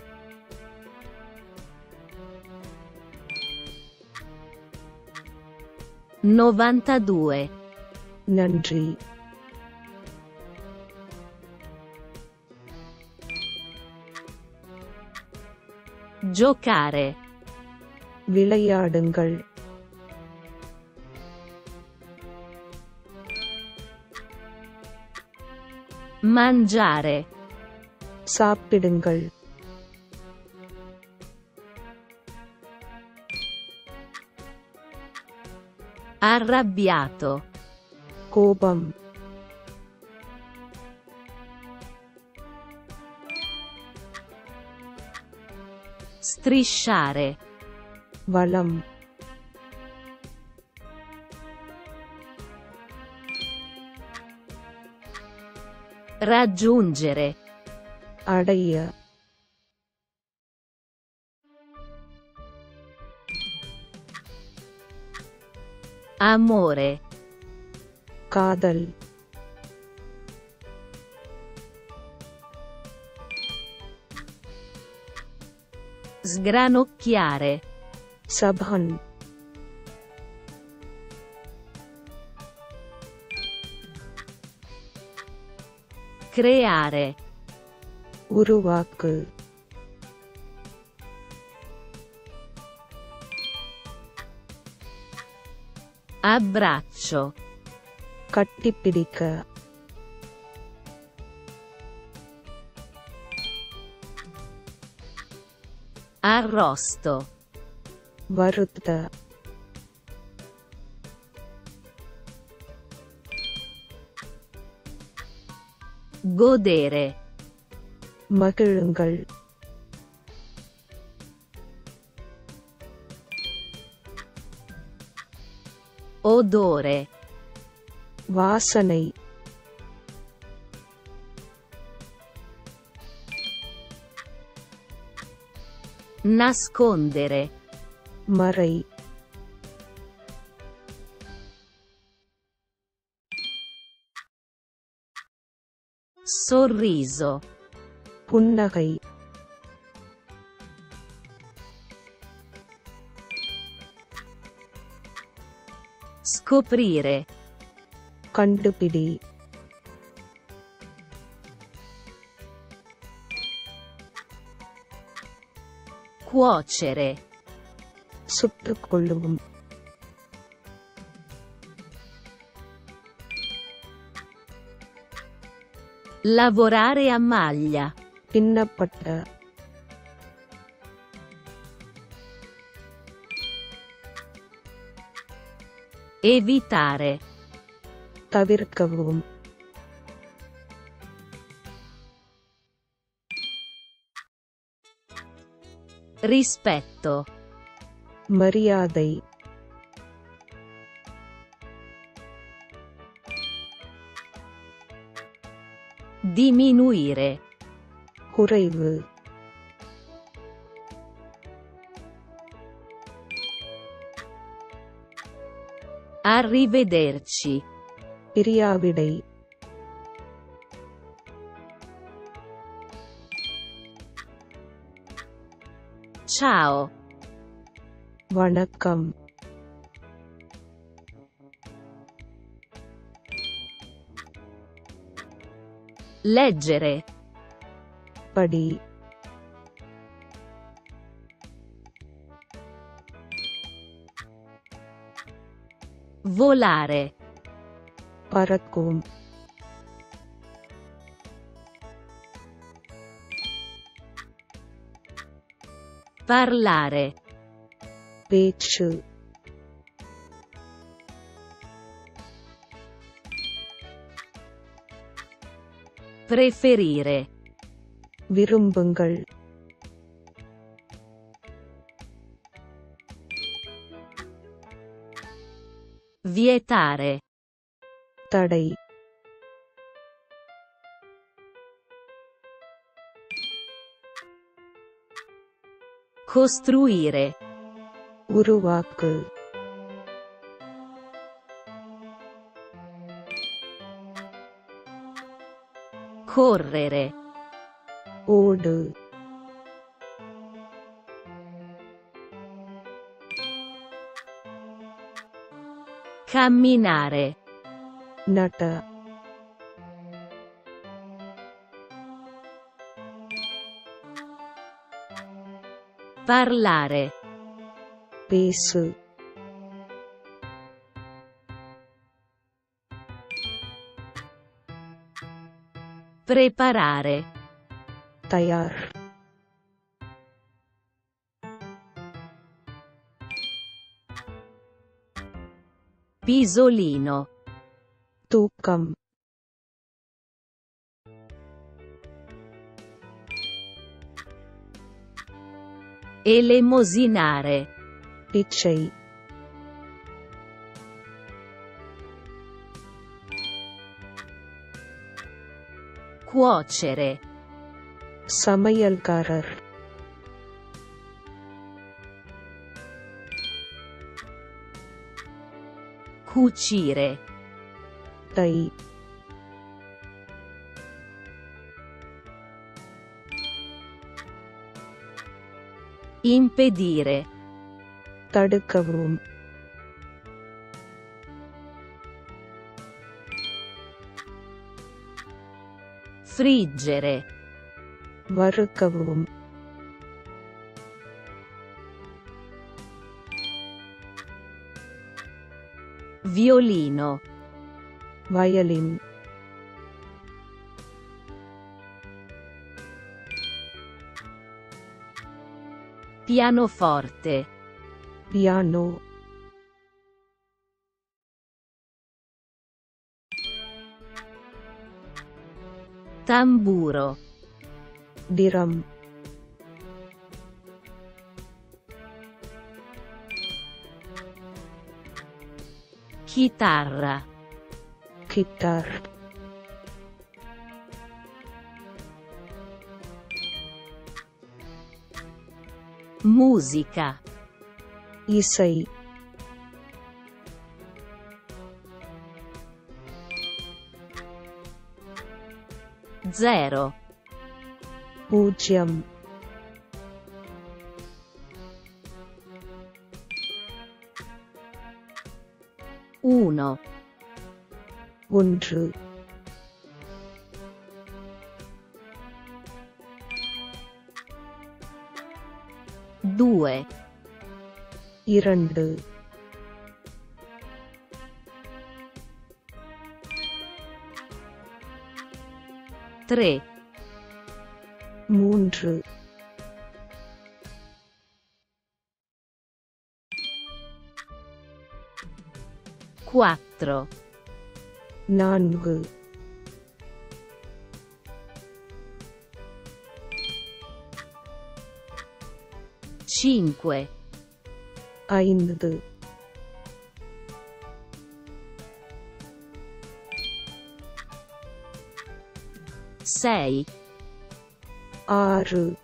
Novantadue. நன்றி. Giocare. விளையாடுங்கள். Mangiare. சாப்பிடுங்கள். Arrabbiato. கோபம். Strisciare. வலம். Raggiungere. அடைய. Amore. காதல். Sgranocchiare. சபன். Creare. உருவாக்கு. Abbraccio. கட்டிப்பிடிக்க. Arrosto. வறுத்த. Godere. மகிழுங்கள். Odore. வாசனை. Nascondere. மறை. Sorriso. புன்னகை. Scoprire. கண்டுபிடி. Cuocere. சுட்டுக்கொள்ளவும். Lavorare a maglia. பின்னப்பட்ட. Evitare. தவிர்க்கவும். Rispetto. மரியாதை, Diminuire. குறைவு, Arrivederci. பிரியாவிடை, Ciao. வணக்கம், Leggere. படி, Volare. பறக்கும், Parlare. பேச்சு, Preferire. விரும்புங்கள், Vietare. தடை, Costruire. உருவாக்கு, Correre. ஓடு, Camminare. நட, Parlare. பேசு, Preparare. தயார், Pisolino. தூக்கம், Elemosinare. பிச்சை, Cuocere. சமையல்காரர், Cucire. தை, Impedire. தடுக்கவும், Friggere. வறுக்கவும், Violino. Violin, Pianoforte. Piano, Tamburo. Drum, Chitarra. Guitar, Musica. இசை, Zero. பூஜ்யம், Uno. ஒன்று, Due. இரண்டு, Tre. மூன்று, Quattro. நான்கு, 5, 5, 6, 6,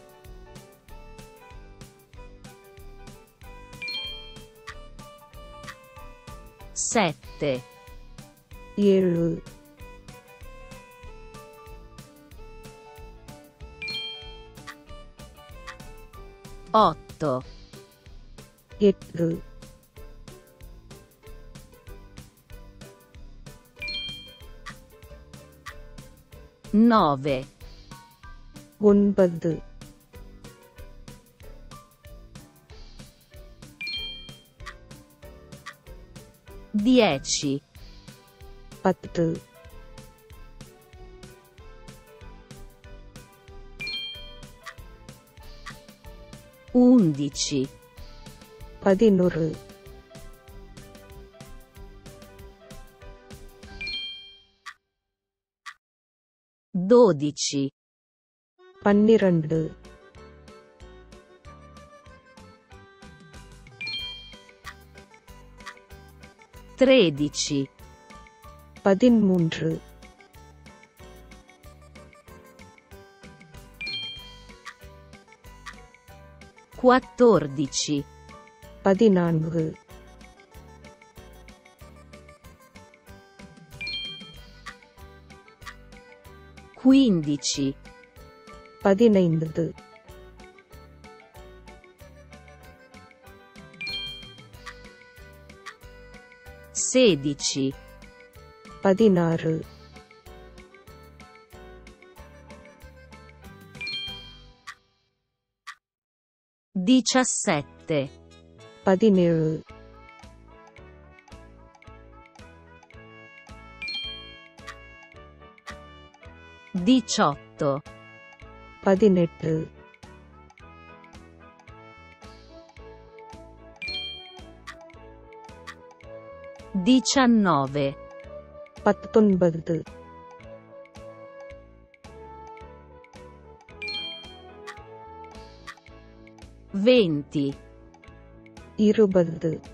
7, 7, 8, 8, 9, 9, 10, 10, 11, 11, 12, 12, 13, 13, 14, 14, 15, 15, 16, 16, 17, 17, 18, 18, 19, 19, 20, 20,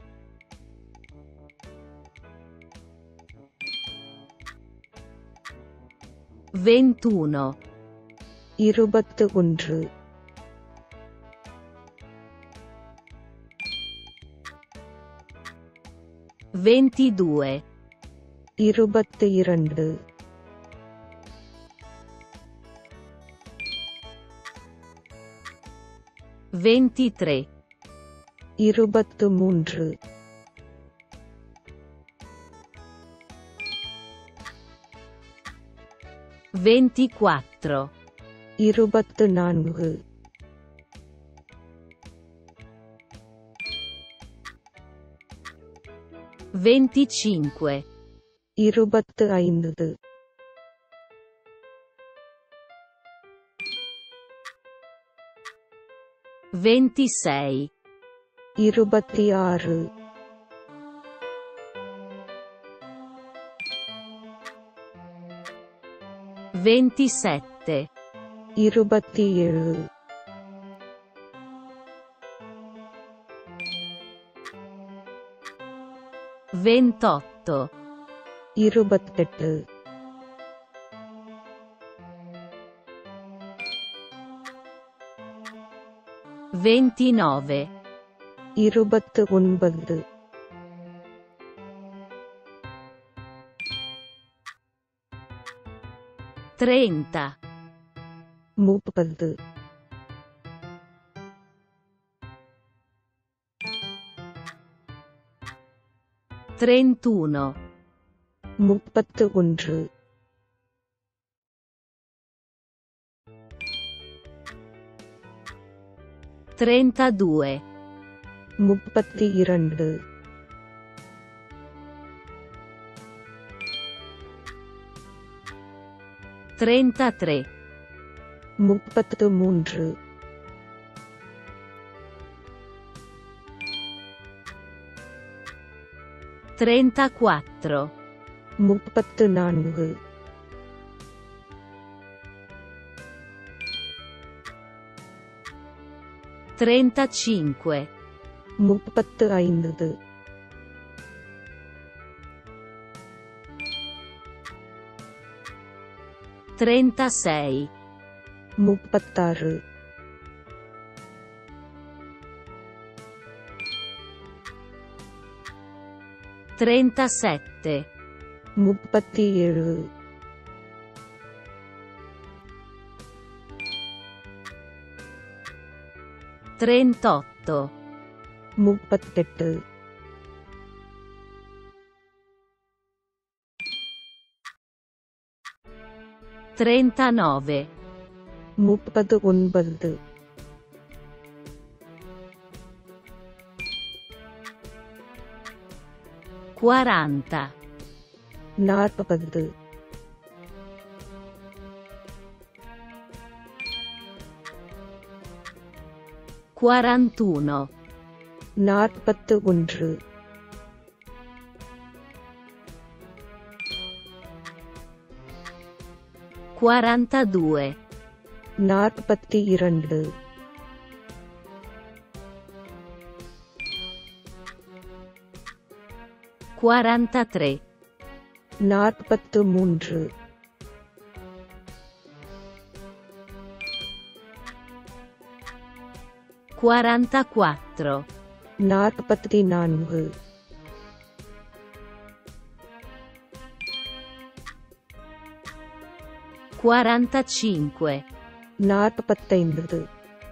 21, 21, 22, 22, 23, 23, 24, 24, 25, 25, 26, 26, 27, 27, 28, 28, 29, 29, 30, 30, 31, 31, 32, 32, 33, 33, 34, 34, 35, 35, 35 36, 36 37, 37 38, 38 39, 39 40, 40 41, 41 42, 42 43, 43 44, 44 45, 45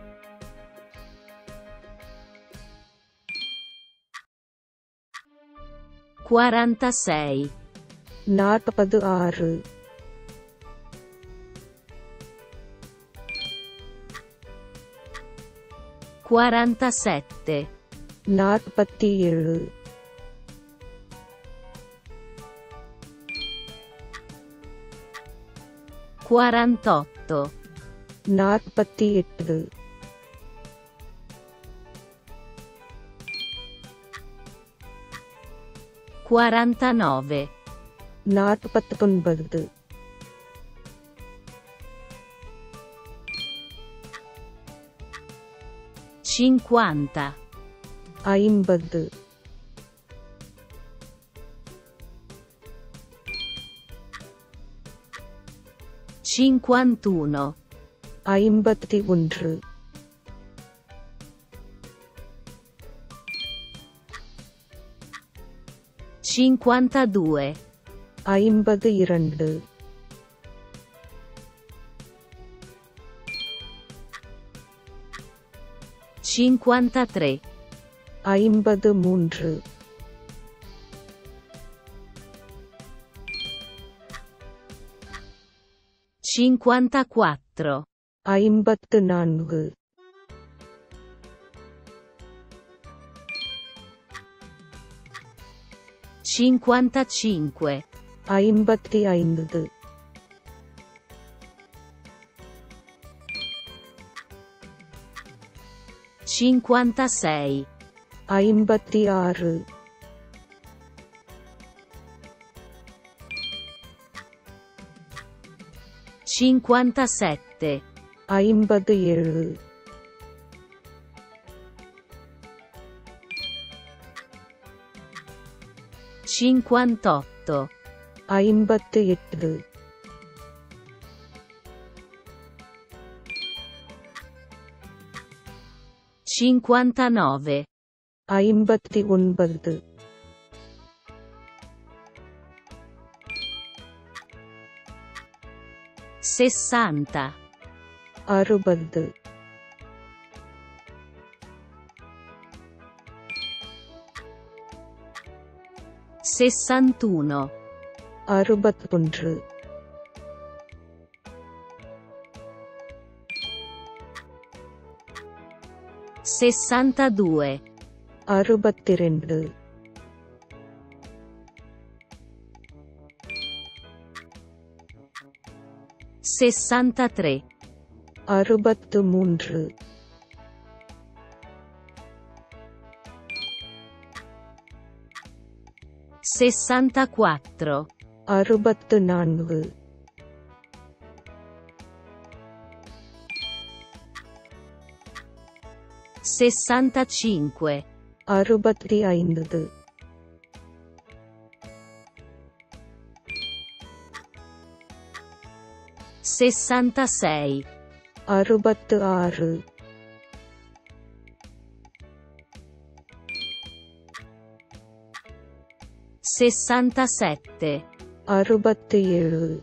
46, 46 47, 47 48, 48 49, 49 50, 50 51, 51 52, 52 53, 53 54, 54 55, 55 56, 56 57, 57 58, 58 59, 59 60, 60 61, 61 62, 62 63, 63 64, 64 65, 65, 65, 66, 66, 67, 67,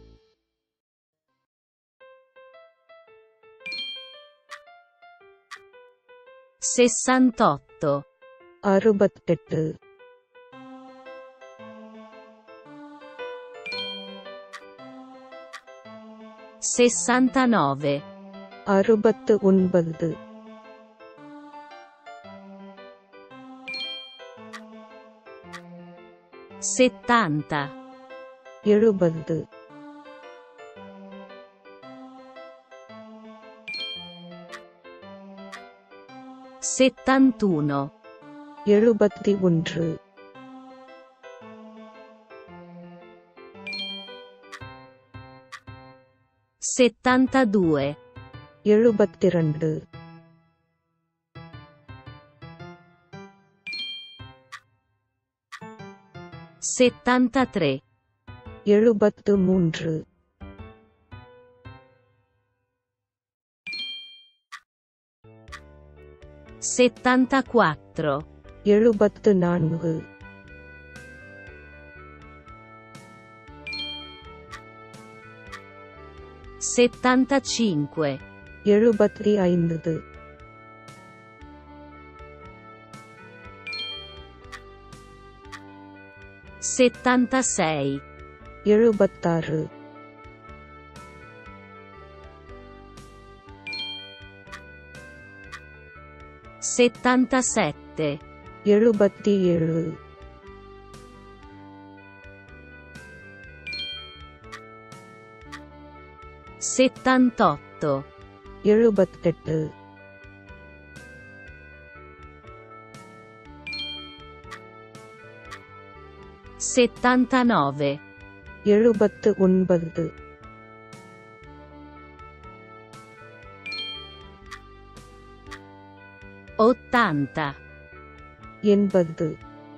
68, 68, 69, 69, 70, 70, 71, 71, 72, 72, 73, 73, 74, 74, 75, 75, 76, 76, 77, 77, 78, 78, 79, 79, 80, 80,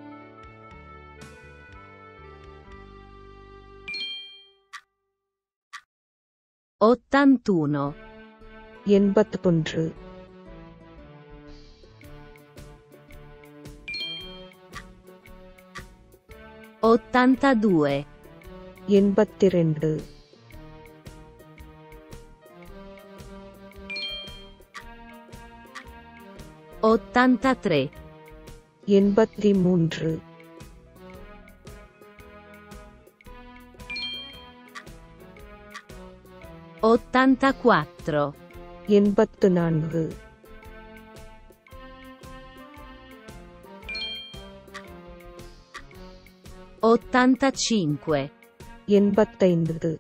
81, 81, 82, 82, 83, 83, 84, 84, 85, 85,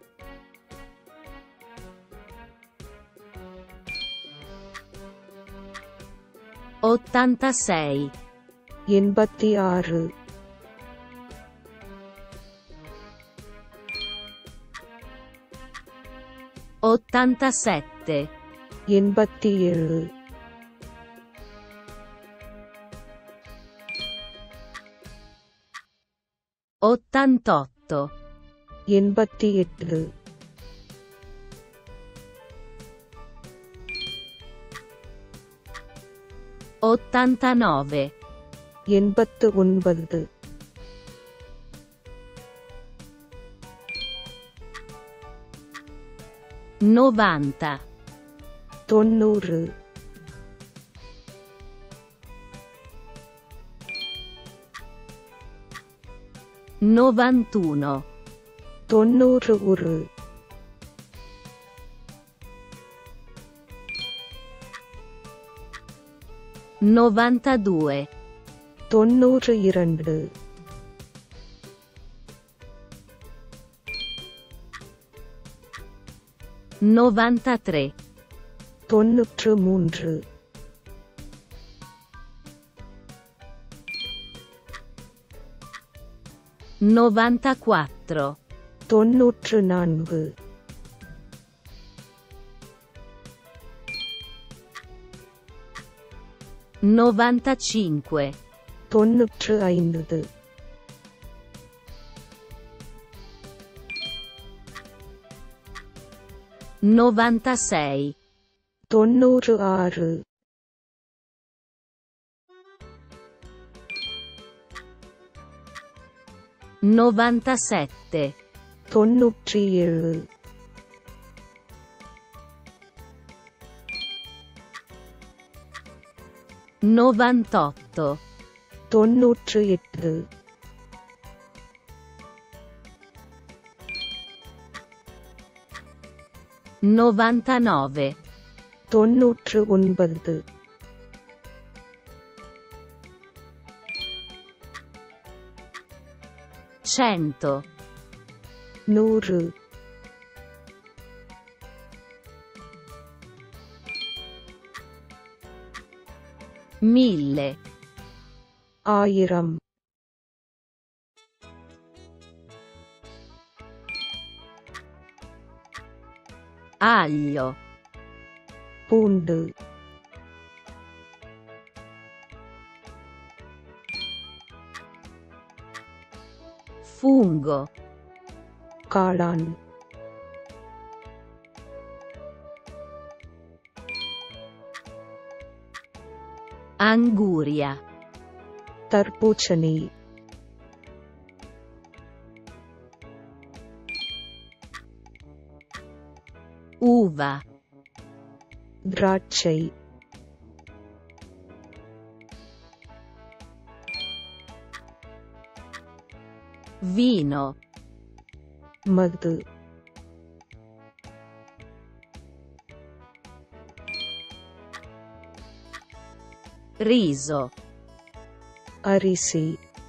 86, 86, 87, 87, 88, 88, 89, 89, 90, 90, 91, 91, 92, 92, 93, 93, 94, 94, 99, 95, 95 96, 96 97, 97 98, 98 99, 99 100, 100 1000, 1000 aglio, பூண்டு fungo, காளான் anguria, தர்பூசணி uva, திராட்சை vino, மது riso, அரிசி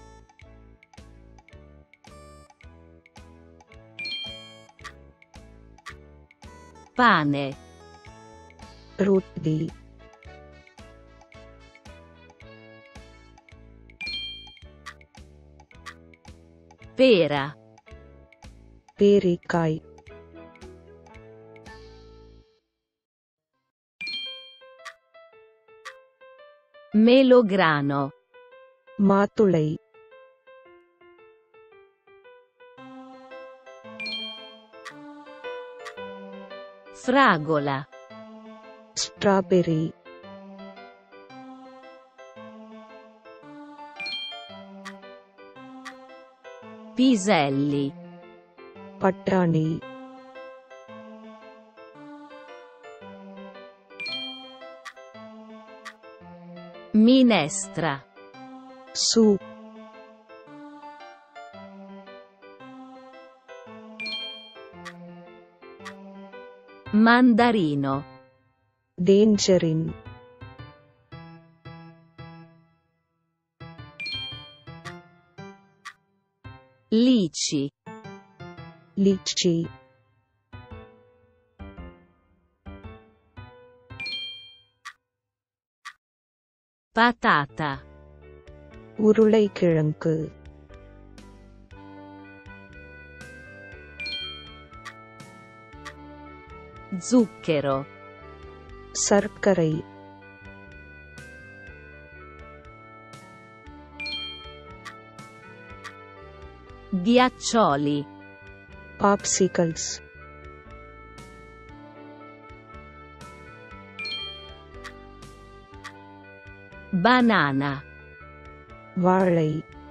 pane, ரொட்டி pera, பேரிக்காய் melograno, மாதுளை fragola, ஸ்ட்ராபெர்ரி piselli, பட்டாணி minestra, soup mandarino, tangerine lici, lychee patata, உருளைக்கிழங்கு zucchero, சர்க்கரை ghiaccioli, பாப்சிகல்ஸ் banana, வாழை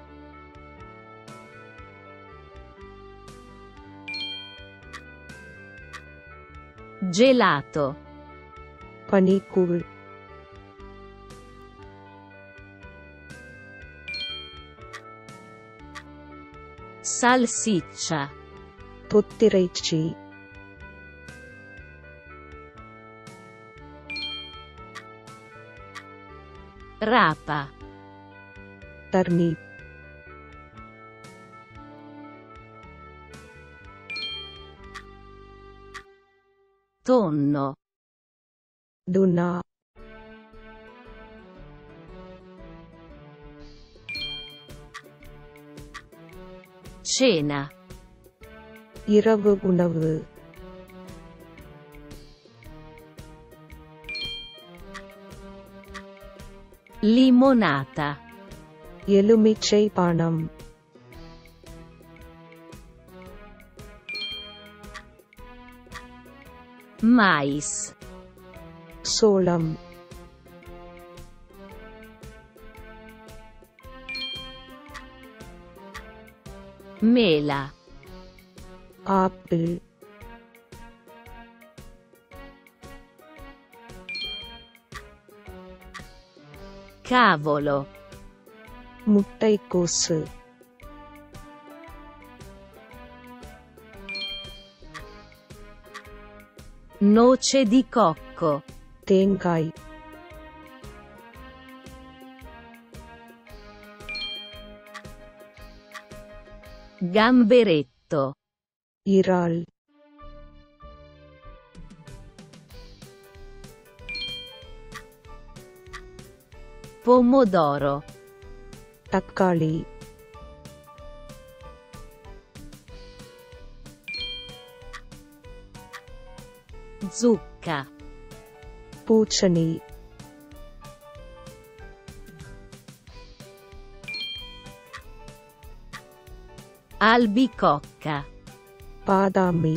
gelato, பனிக்கூழ் salsiccia, தொத்திறைச்சி rapa, turnip tonno, tuna cena, இரவு உணவு limonata, எலுமிச்சை பானம், mais, சோளம், mela, ஆப்பிள், cavolo, முட்டைக்கோசு, noce di cocco, தேங்காய், gamberetto, இறால், pomodoro, தக்காளி, zucca, பூசணி, albicocca, பாதாமி,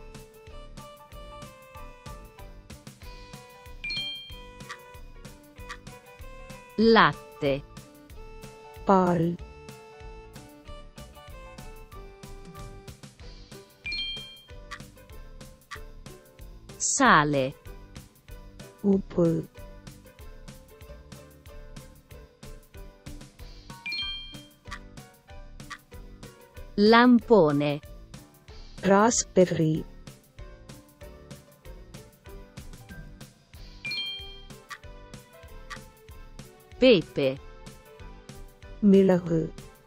latte, பால், sale, உப்பு, lampone, ராஸ்பெர்ரி, pepe, மிளகு,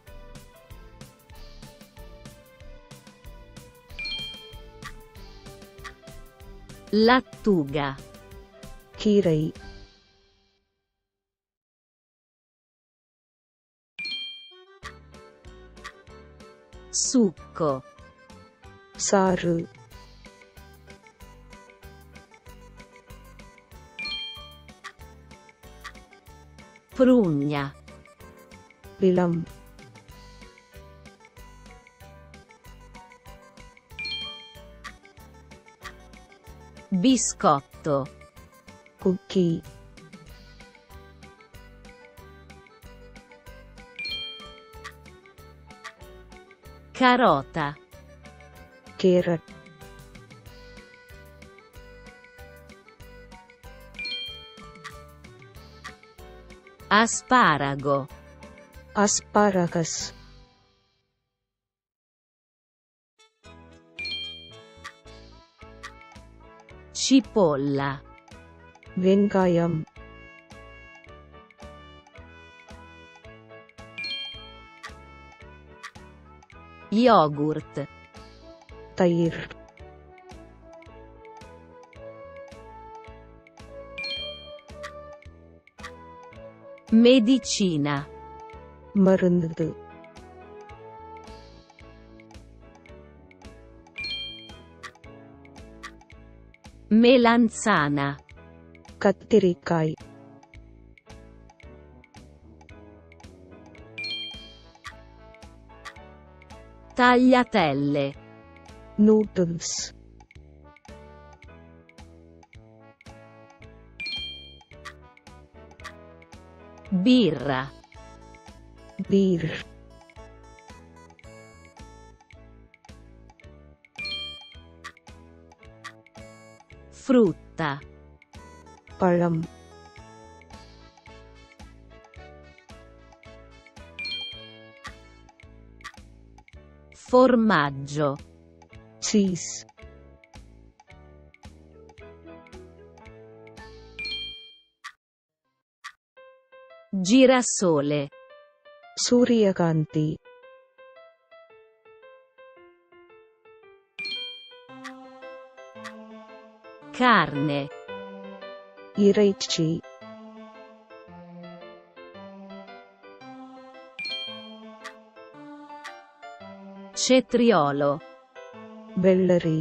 lattuga, கீரை, succo, சாறு, prugna, இளம், biscotto, cookie, carota, carrot, asparago, asparagus, cipolla, வெங்காயம், yogurt, தயிர், medicina, மருந்து, melanzana, கத்திரிக்காய், tagliatelle, noodles, birra, beer, frutta, பழம், formaggio, சீஸ், girasole, சூரியகாந்தி, carne, இறைச்சி, cetriolo, வெள்ளரி,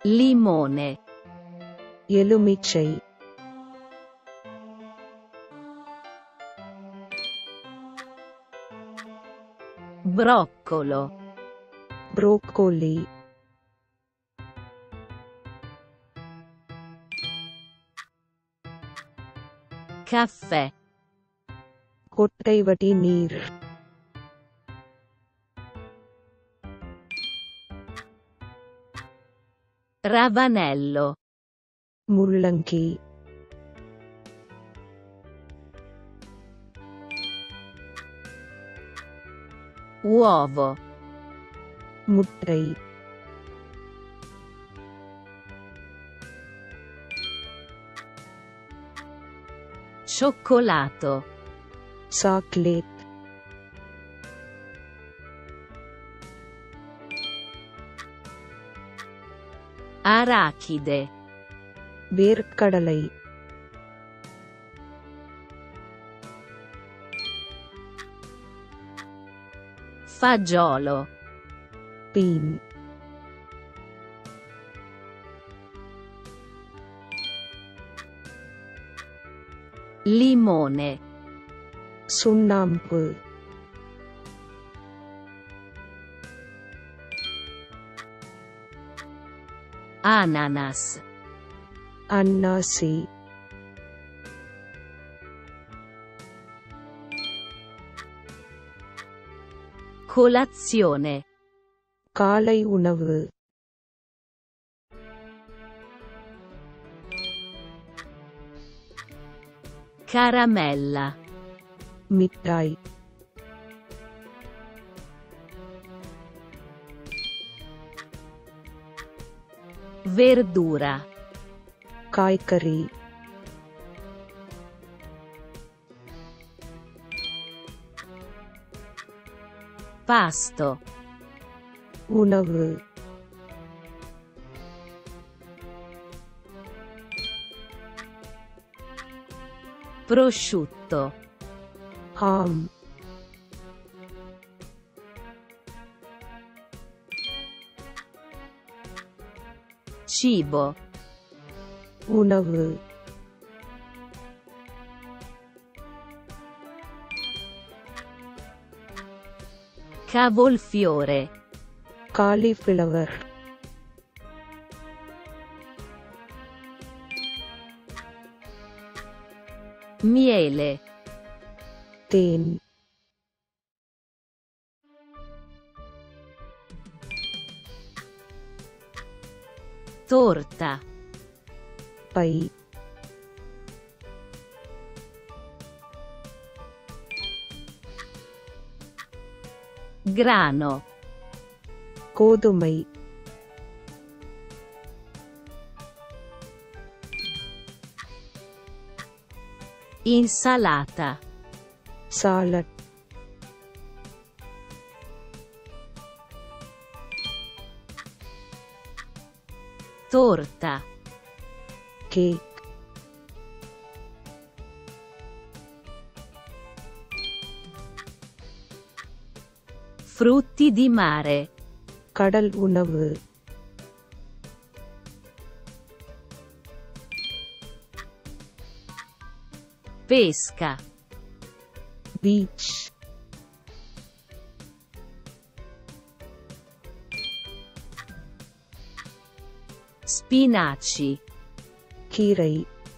limone, எலுமிச்சை, broccolo, புரோக்கோலி, caffè, கொட்டைவடி நீர், ravanello, முள்ளங்கி, uovo, முட்டை, cioccolato, சாக்லேட், arachide, வேர்க்கடலை, fagiolo, பீன், limone, சுண்ணாம்பு, ananas, அன்னாசி, colazione, காலை உணவு, caramella, மிட்டாய், verdura, காய்கறி, pasto, உணவு, prosciutto, ஆம், cibo, உணவு, cavolfiore, காலிஃப்ளவர், miele, தேன், torta, பை, grano, கோதுமை, insalata, salad, torta, cake, frutti di mare, கடல் உணவு, pesca, பீச், spinaci, கீரை,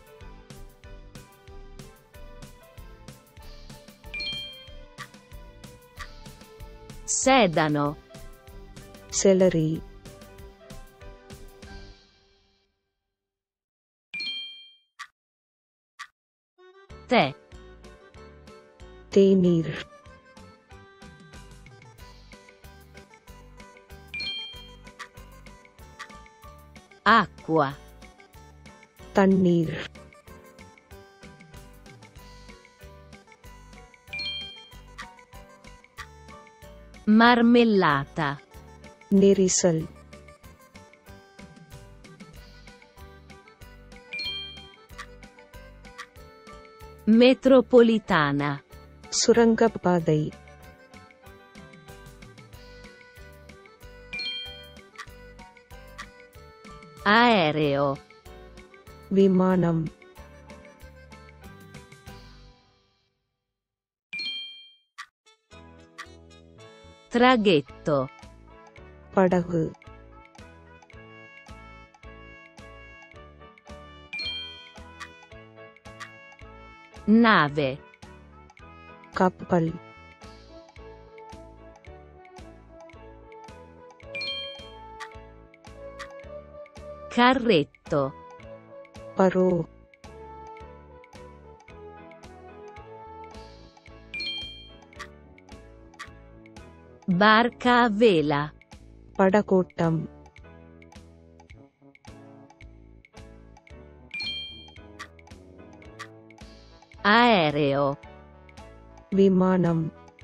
sedano, செலரி, tè, தேநீர், acqua, தண்ணீர், marmellata, நெரிசல், metropolitana, சுரங்கப்பாதை, aereo, விமானம் traghetto, படகு nave, கப்பல் carretto, barrow barca a vela, படகோட்டம் aereo, விமானம்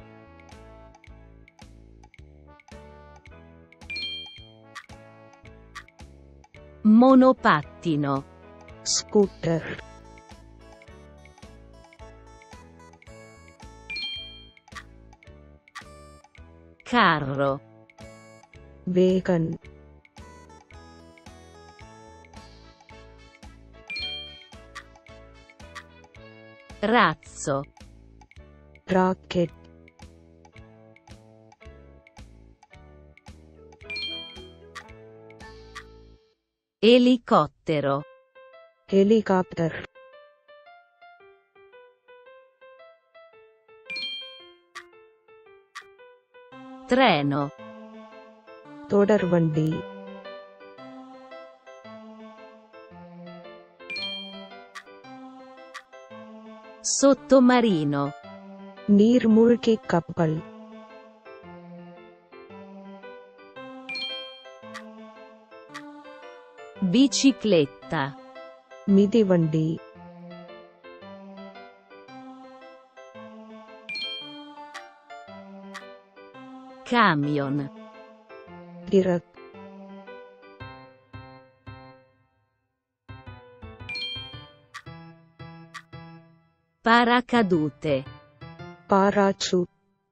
monopattino, scooter carro, wagon razzo, rocket elicottero, helicopter treno, தொடர்வண்டி sottomarino, நீர்மூழ்கிக் கப்பல் bicicletta, மிதிவண்டி camion, truck paracadute, parachute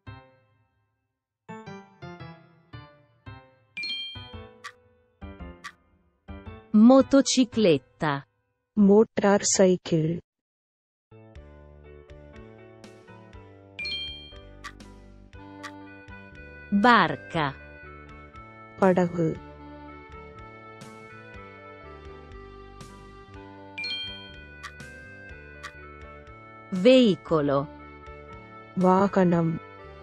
motocicletta, motorcycle barca, படகு veicolo, வாகனம்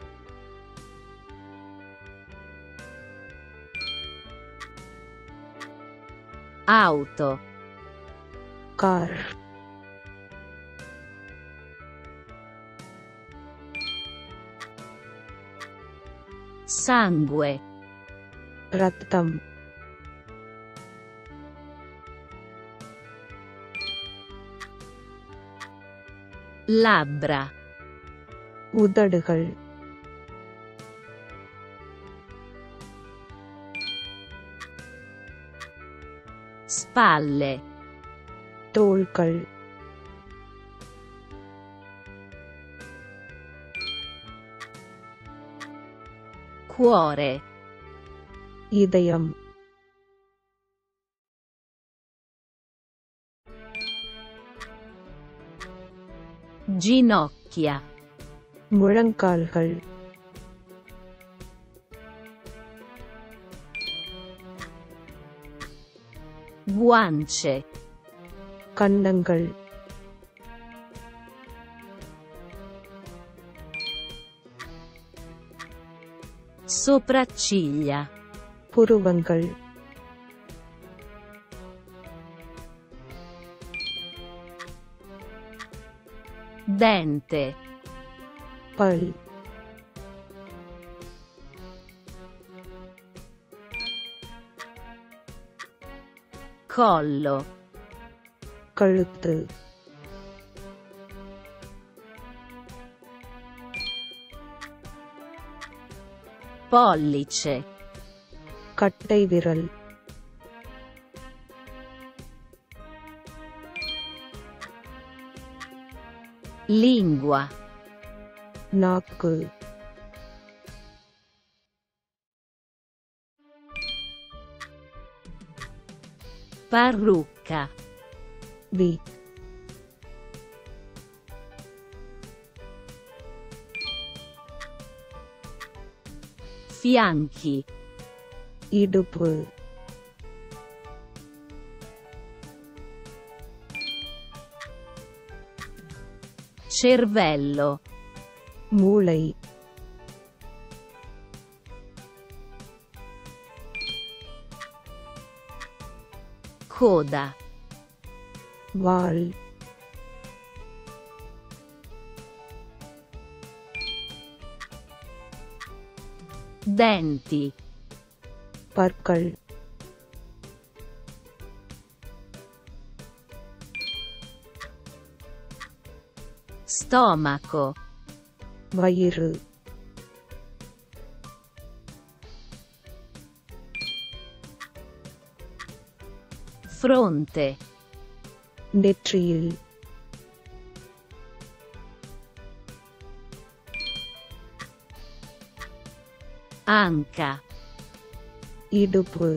auto, கார் sangue, ரத்தம் labbra, உதடுகள் spalle, தோள்கள் cuore, இதயம் ginocchia, முழங்கால்கள் guance, கன்னங்கள் sopracciglia, புருவங்கள் dente, பல் collo, கழுத்து pollice, கட்டை விரல் lingua, நாக்கு Parrucca. wig, Fianchi. இடுப்பு, Cervello. மூளை, Coda. வால், Denti. பற்கள், Stomaco. வயிறு, Fronte. நெற்றியில், Anca. இடுப்பு,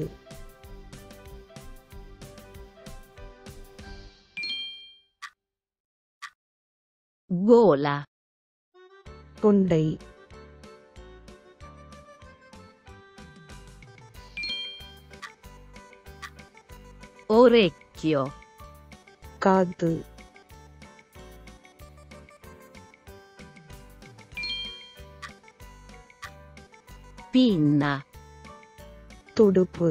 Gola. தொண்டை, Orecchio. காது, Pinna. துடுப்பு,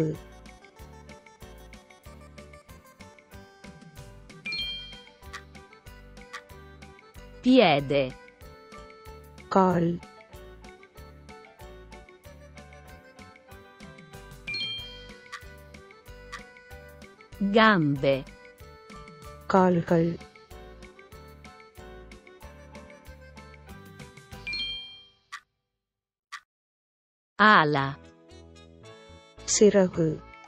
Piede. கால், Gambe. கால்கள், Ala. சிறகு,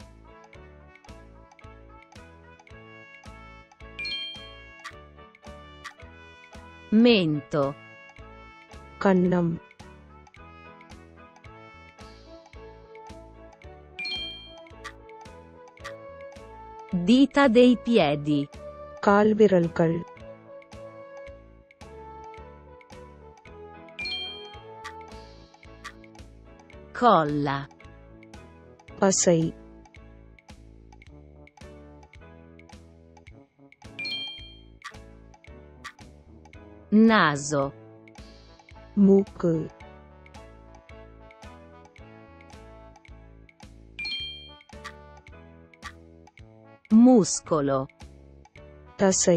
Mento. கன்னம், Dita dei piedi. கால்விரல்கள், Colla. பசை, Naso. மூக்கு, Muscolo. தசை,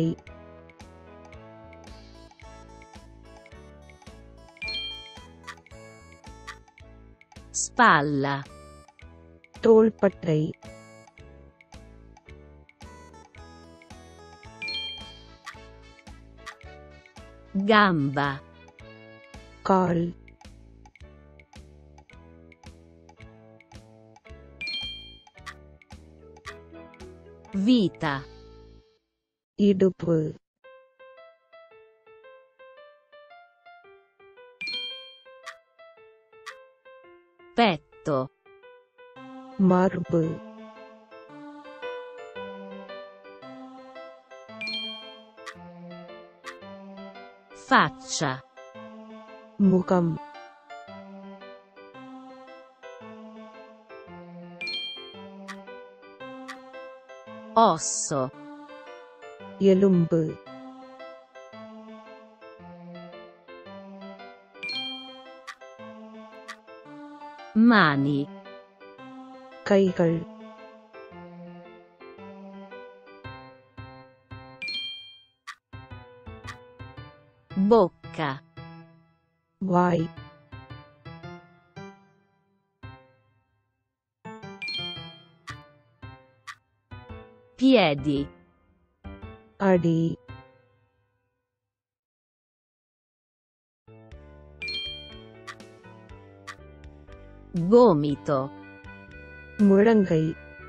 Spalla. தோள்பட்டை, Gamba. கால், Vita. இடுப்பு, Petto. மார்பு, Faccia. முகம், Osso. எலும்பு, Mani. கைகள், Bocca. வாய், Piedi. அடி, Gomito. முழங்கை,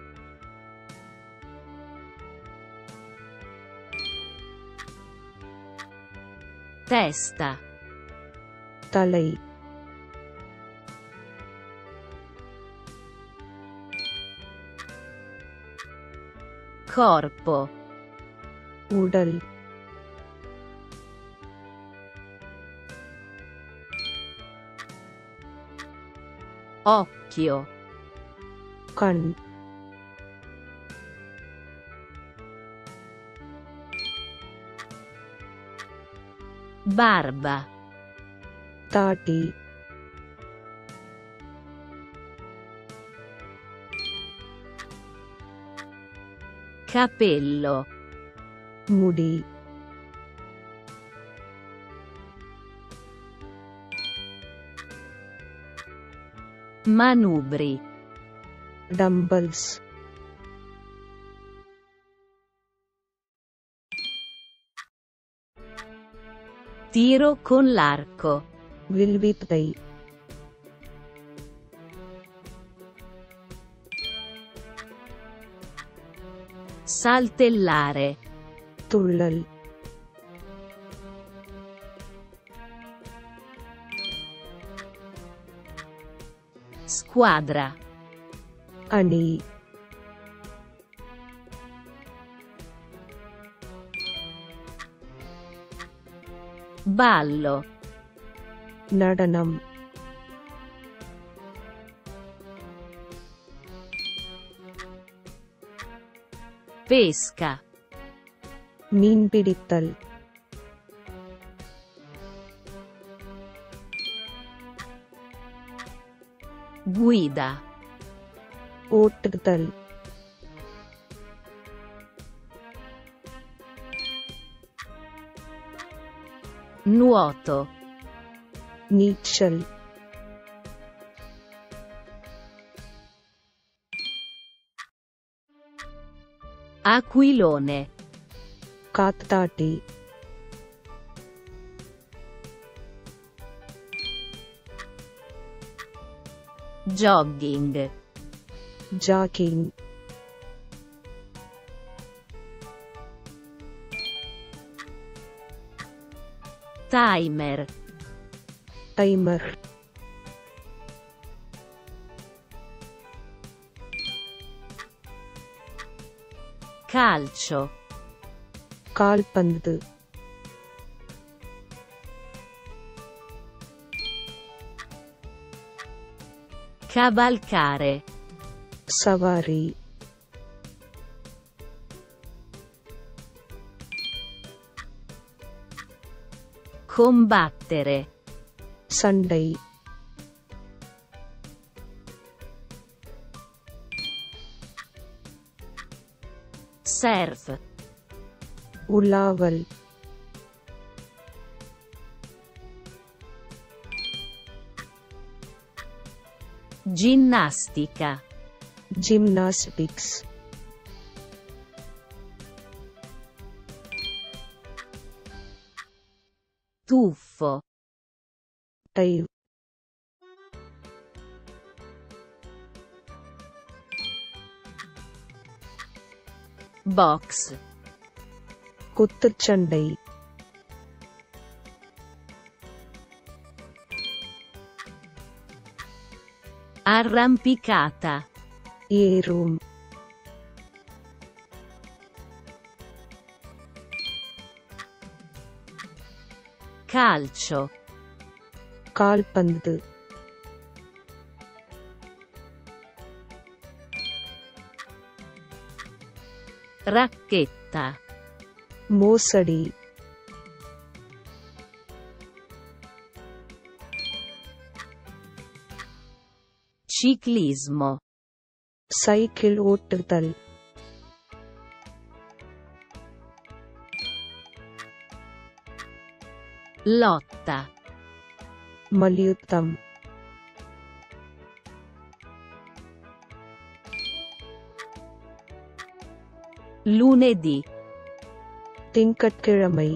Testa. தலை, corpo, உடல், occhio, கண், barba, தாடி, capello, முடி, manubri, dumbbells, tiro con l'arco, வில்வித்தை, saltellare, துள்ளல், squadra, அணி, ballo, நடனம், pesca, மீன்பிடித்தல், guida, ஓட்டுதல், nuoto, நீச்சல், aquilone, காத்தாடி, jogging, jogging, timer, timer, calcio, கால்பந்து, cavalcare, சவாரி, combattere, சண்டை, surf, உலாவல், ginnastica, gymnastics, tuffo, dive, box, குத்துச்சண்டை, arrampicata, ஏறும், calcio, கால்பந்து, racchetta, மோசடி, ciclismo, சைக்கிள் ஓட்டுதல், lotta, மல்யுத்தம், lunedì, திங்கட்கிழமை,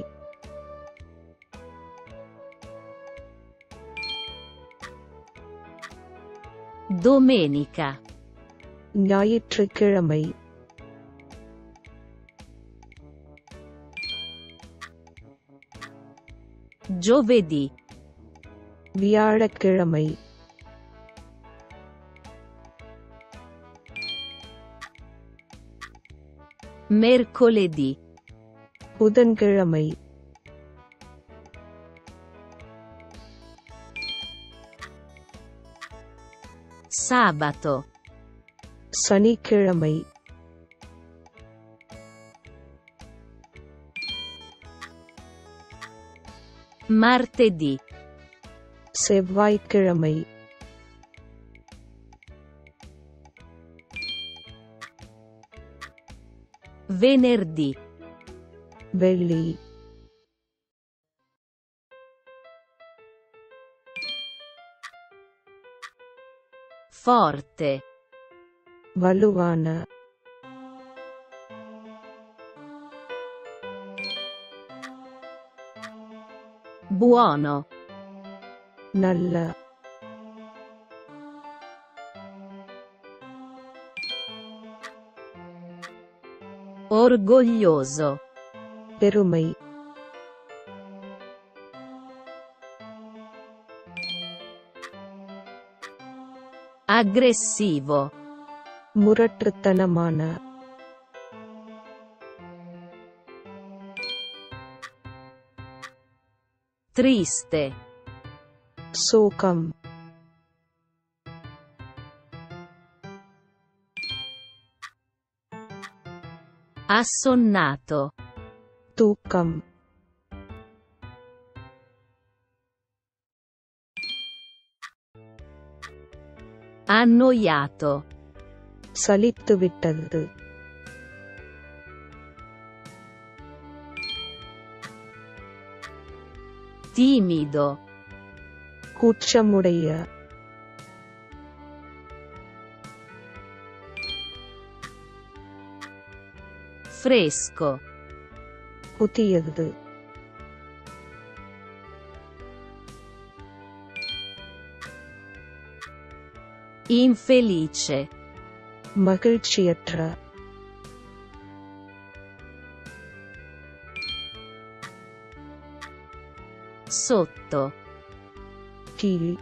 domenica, ஞாயிற்றுக்கிழமை, giovedì, வியாழக்கிழமை, mercoledì, புதன்கிழமை, sabato, சனிக்கிழமை, martedì, செவ்வாய்க்கிழமை, venerdì, வெள்ளி, forte, வலுவான, buono, நல்ல, orgoglioso, பெருமை, aggressivo, முரட்டுத்தனமான, triste, சோகம், assonnato, தூக்கம், annoiato, சலித்துவிட்டது, timido, கூச்சமுடைய, fresco, புதியது, infelice, மகிழ்ச்சியற்ற, sotto, கீழ்,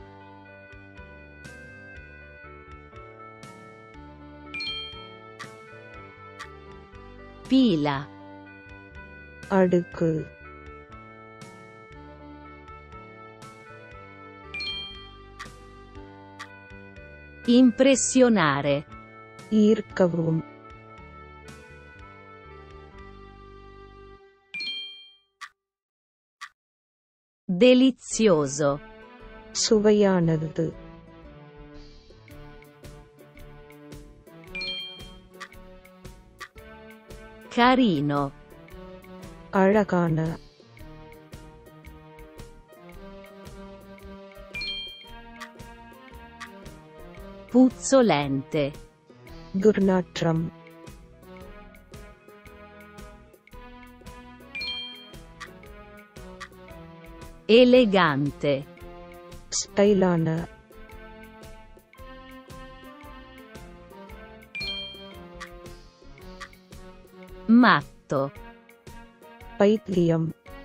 pila, அடுக்கு, impressionare, ஈர்க்கவும், delizioso, சுவையானது, carino, அழகான, puzzolente, துர்நாற்றம், elegante, ஸ்டைலான, matto, பைத்தியம்,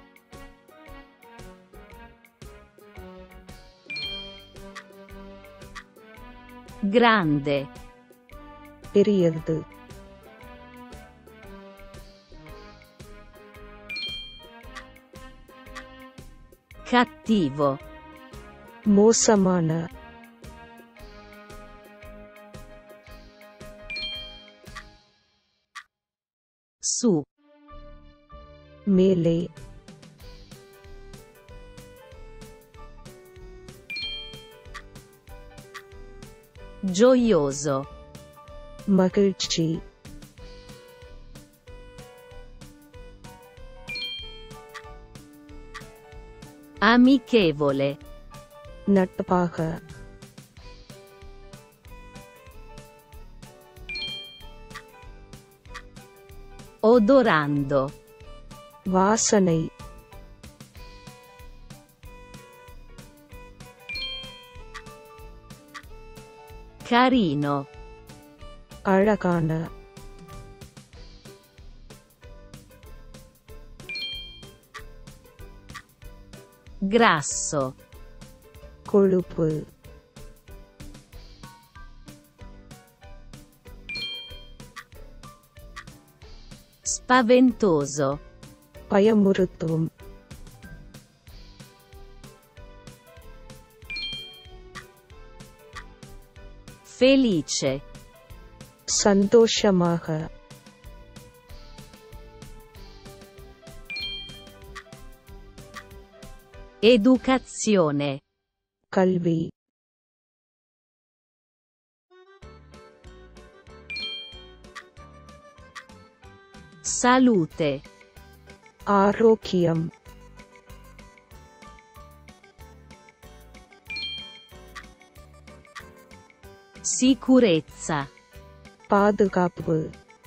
grande, பெரியது, cattivo, மோசமான, su, மேலே, gioioso, மகிழ்ச்சி, amichevole, நட்பாக, odorando, வாசனை, carino, அழகான, grasso, கொழுப்பு, spaventoso, பயமுறுத்தும் felice, சந்தோஷமாக educazione, கல்வி salute, ஆரோக்கியம் sicurezza, பாதுகாப்பு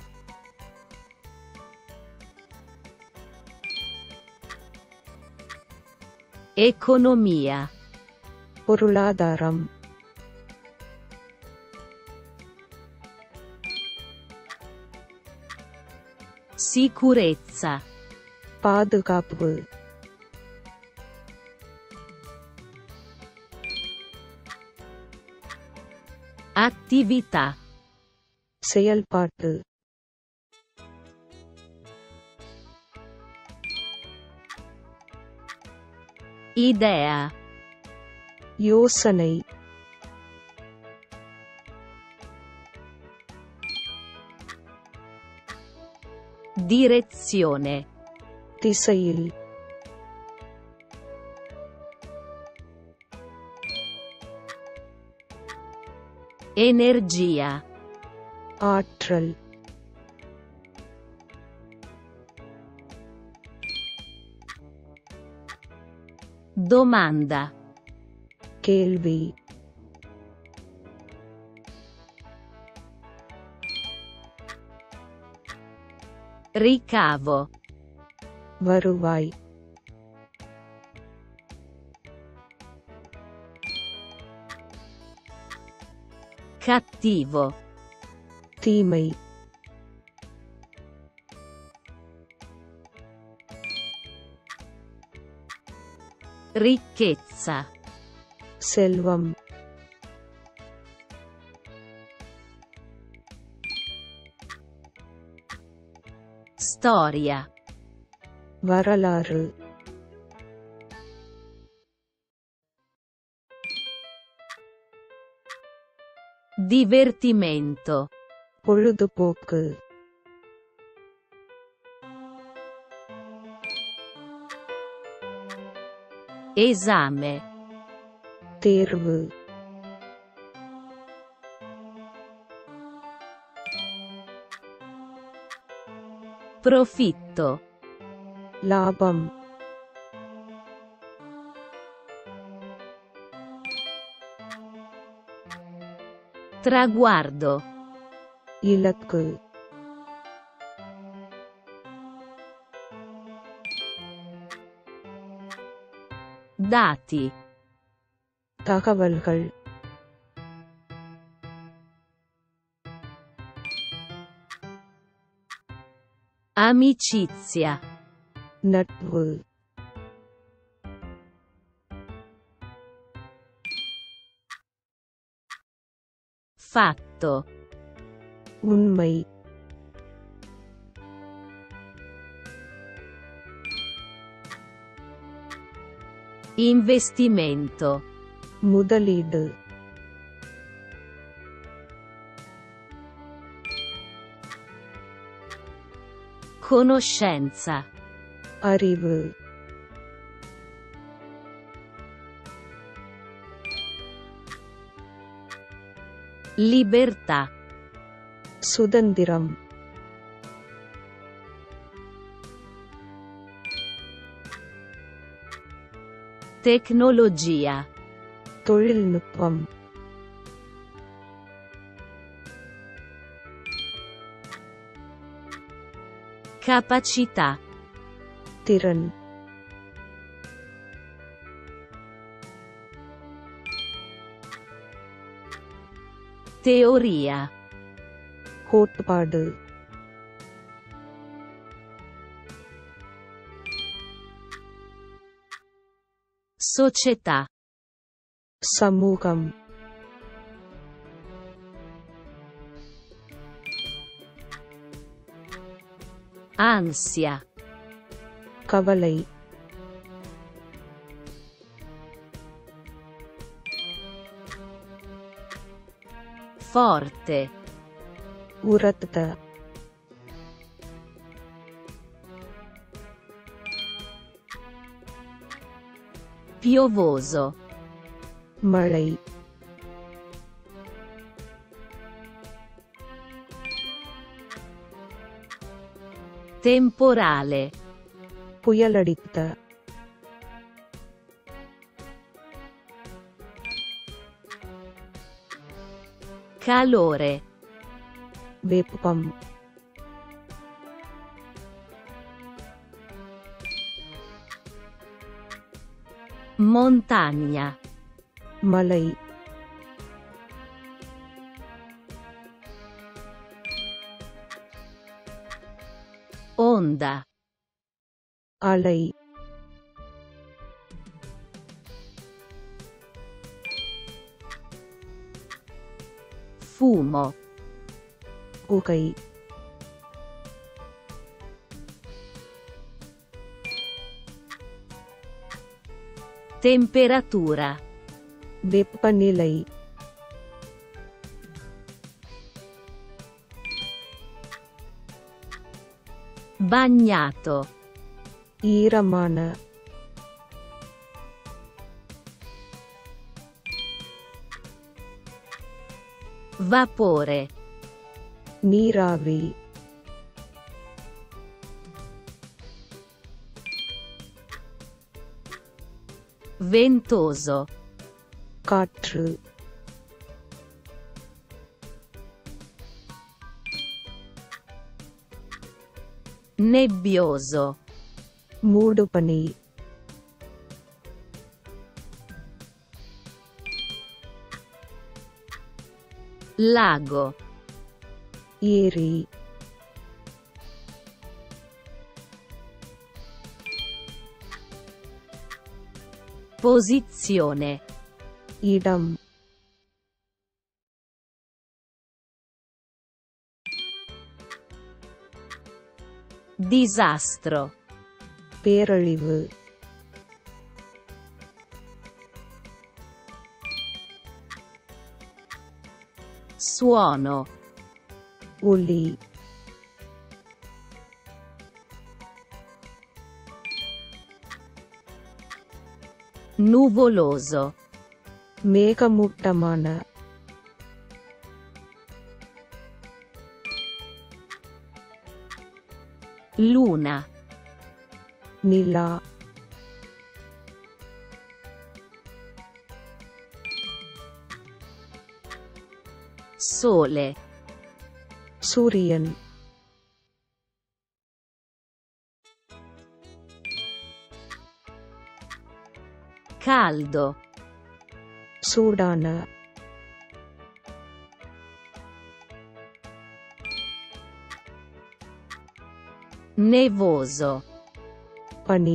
economia, பொருளாதாரம் sicurezza, பாதுகாப்பு attività, செயல்பாட்டு idea, யோசனை direzione, திசையில் energia, ஆற்றல் domanda, கேள்வி ricavo, வருவாய் cattivo, தீமை ricchezza, செல்வம் storia, வரலாறு divertimento, பொழுதுபோக்கு esame, தேர்வு profitto, லாபம் traguardo, இலக்கு dati, தகவல்கள் amicizia, நட்பு fatto, உண்மை investimento, முதலீடு conoscenza, அறிவு libertà, சுதந்திரம் tecnologia, தொழில்நுட்பம் capacità, திறன் teoria, கோட்பாடு società, சமூகம் Ansia. கவலை, Forte. உரத்த, Piovoso. மழை, Temporale. புயலடித்த, Calore. வெப்பம், Montagna. மலை, Onda. அலை, Fumo. புகை, Temperatura. வெப்பநிலை, Bagnato. ஈரமான, Vapore. நீராவி, Ventoso. காற்று, Nebbioso. மூடுபனி, Lago. ஏரி, Posizione. இடம், Disastro. பேரழிவு, Suono. ஒலி, Nuvoloso. மேகமூட்டமான, Luna. நிலா, Sole. சூரியன், Caldo. சூடான, Nevoso. பனி,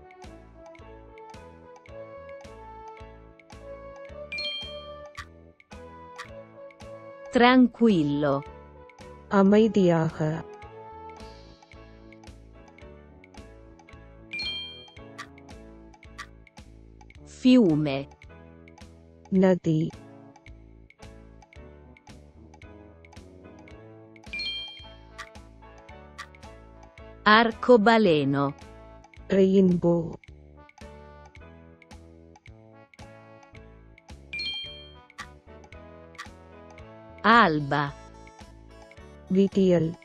Tranquillo. அமைதியாக, Fiume. நதி, Arcobaleno. Rainbow, Alba. விடியல்,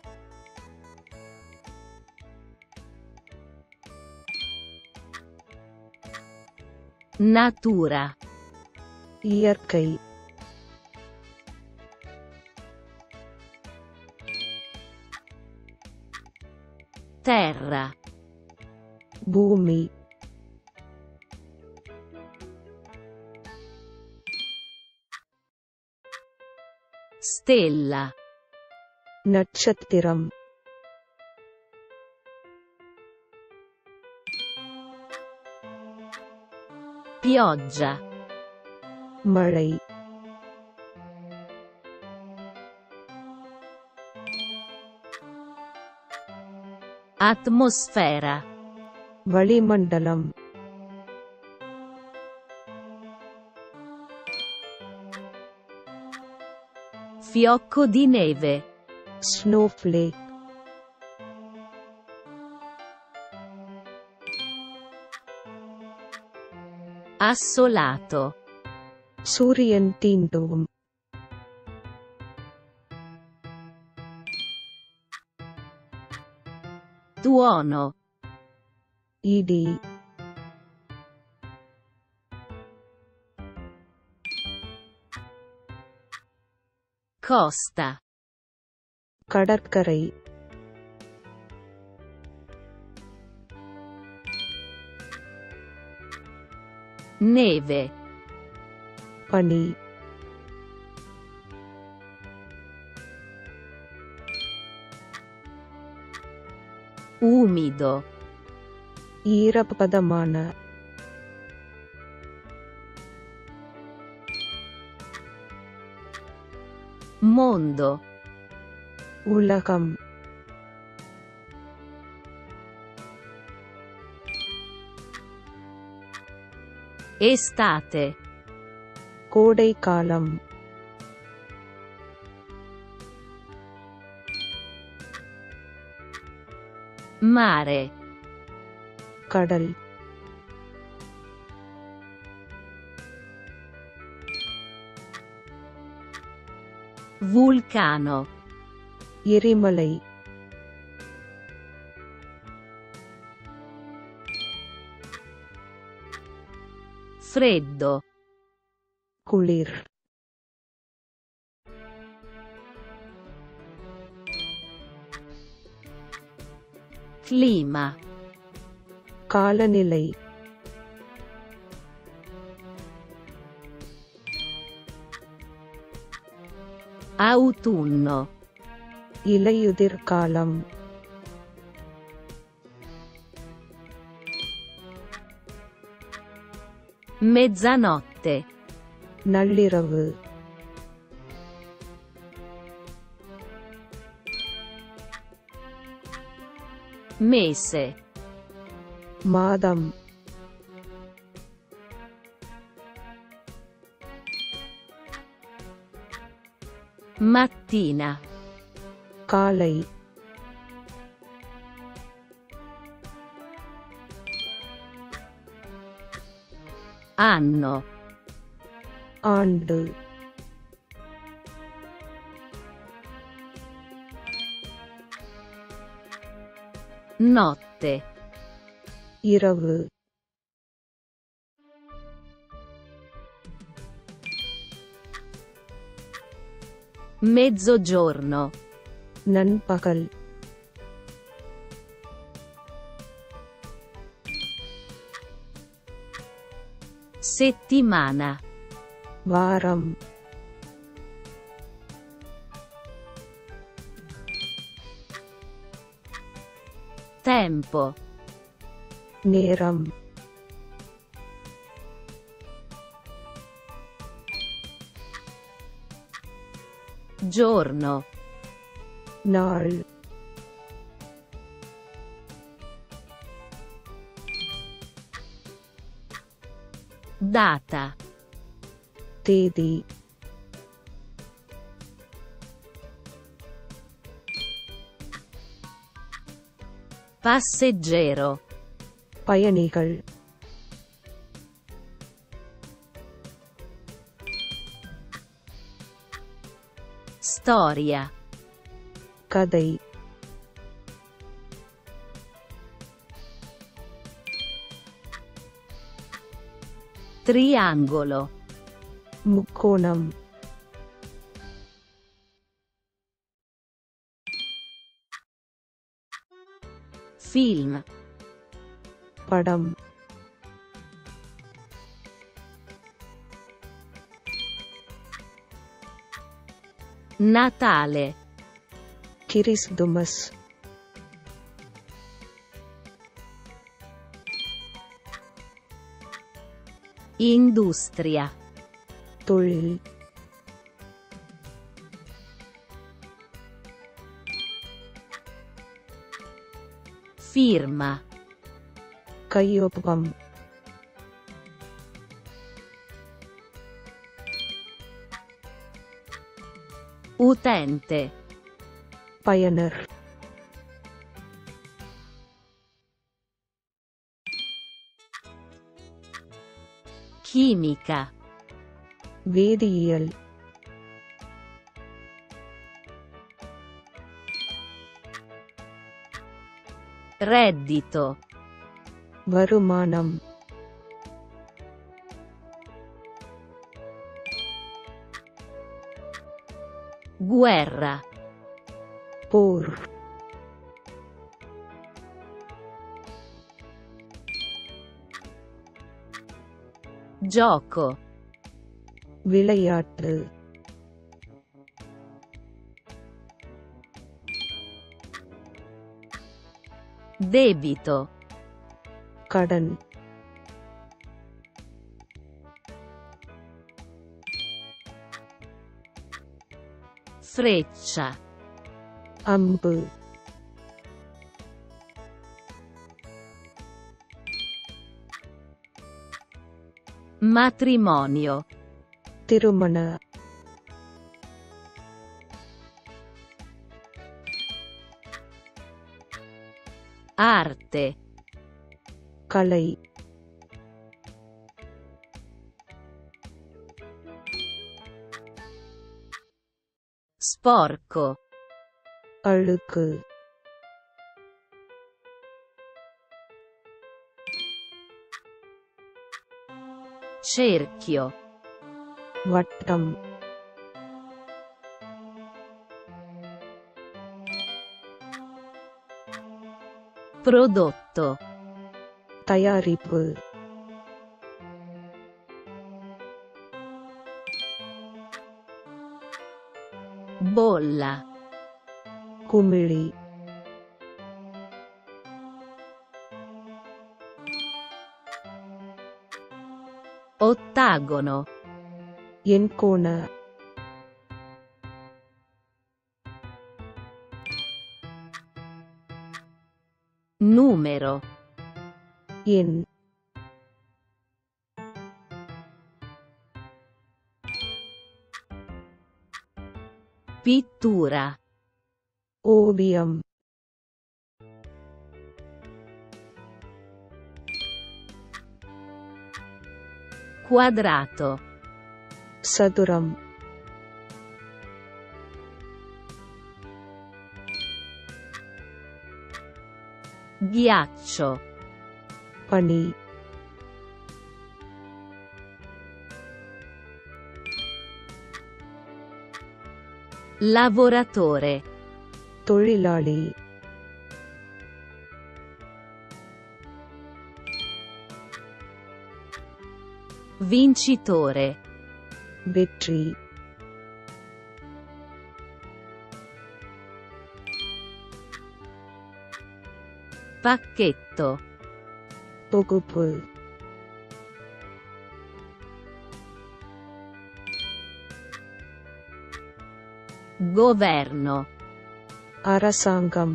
Natura. இயற்கை, Terra. பூமி, Stella. நட்சத்திரம், Pioggia. மழை, atmosfera, வளிமண்டலம், fiocco di neve, snowflake, assolato, சூரியன் தீண்டும், tuono, இடி, costa, கடற்கரை, neve, பனி, umido, ஈரப்பதமான, mondo, உலகம், estate, கோடை காலம், mare, கடல், vulcano, எரிமலை, freddo, குளிர், clima, காலநிலை, autunno, இலையுதிர் காலம், mezzanotte, நள்ளிரவு, mese, மாதம், mattina, காலை, anno, ஆண்டு, notte, இரவு, mezzogiorno, நண்பகல், settimana, வாரம், tempo, நேரம், giorno, நாள், data, தேதி, passeggero, பயணிகள், storia, கதை, triangolo, முக்கோணம், film, படம், Natale, கிறிஸ்துமஸ், industria, தொழில், Firma. கையொப்பம் Utente. பயனர் Chimica. வேதியியல் Reddito. வருமானம் Guerra. போர் Gioco. விளையாட்டு Debito. கடன் Freccia. அம்பு Matrimonio. திருமண Arte. கலை Sporco. அழுக்கு Cerchio. வட்டம் Prodotto. தயாரிப்பு Bolla. குமிழி Ottagono. எண்கோண Numero. எண் Pittura. ஓவியம் Quadrato. சதுரம் Ghiaccio. பனி Lavoratore. தொழிலாளி Vincitore. வெற்றி Pacchetto. தொகுப்பு Governo. அரசாங்கம்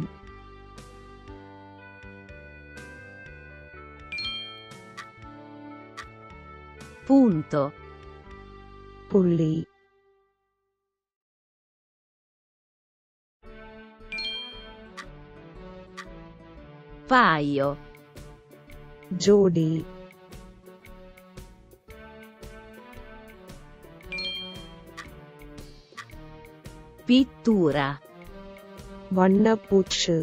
Punto. புள்ளி Paio. ஜோடி Pittura. வண்ணப்பூச்சு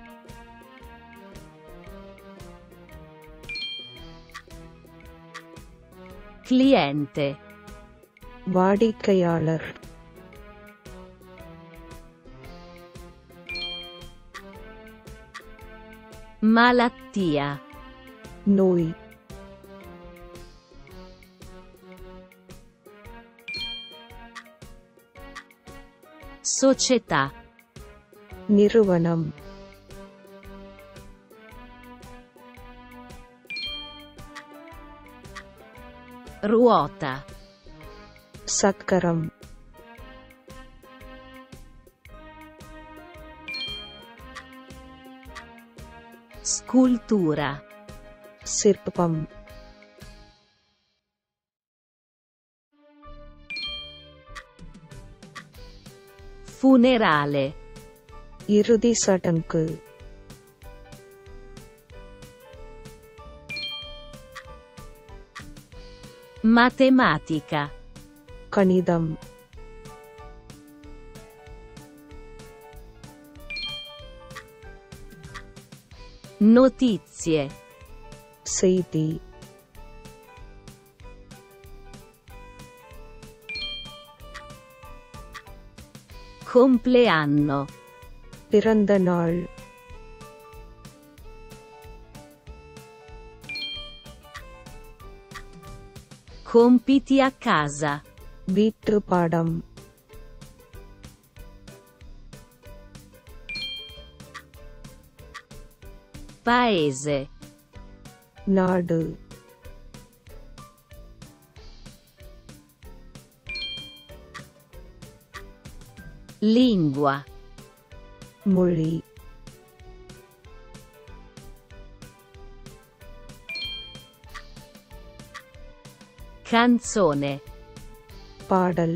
Cliente. வாடிக்கையாளர் Malattia. நோய் Società. நிறுவனம் Ruota. சக்கரம் Scultura. சிற்பம் Funerale. இறுதி சடங்கு Matematica. கணிதம் Notizie. செய்தி Compleanno. பிறந்த நாள் Compiti a casa. வீட்டு பாடம் Paese. நாடு Lingua. மொழி Canzone. பாடல்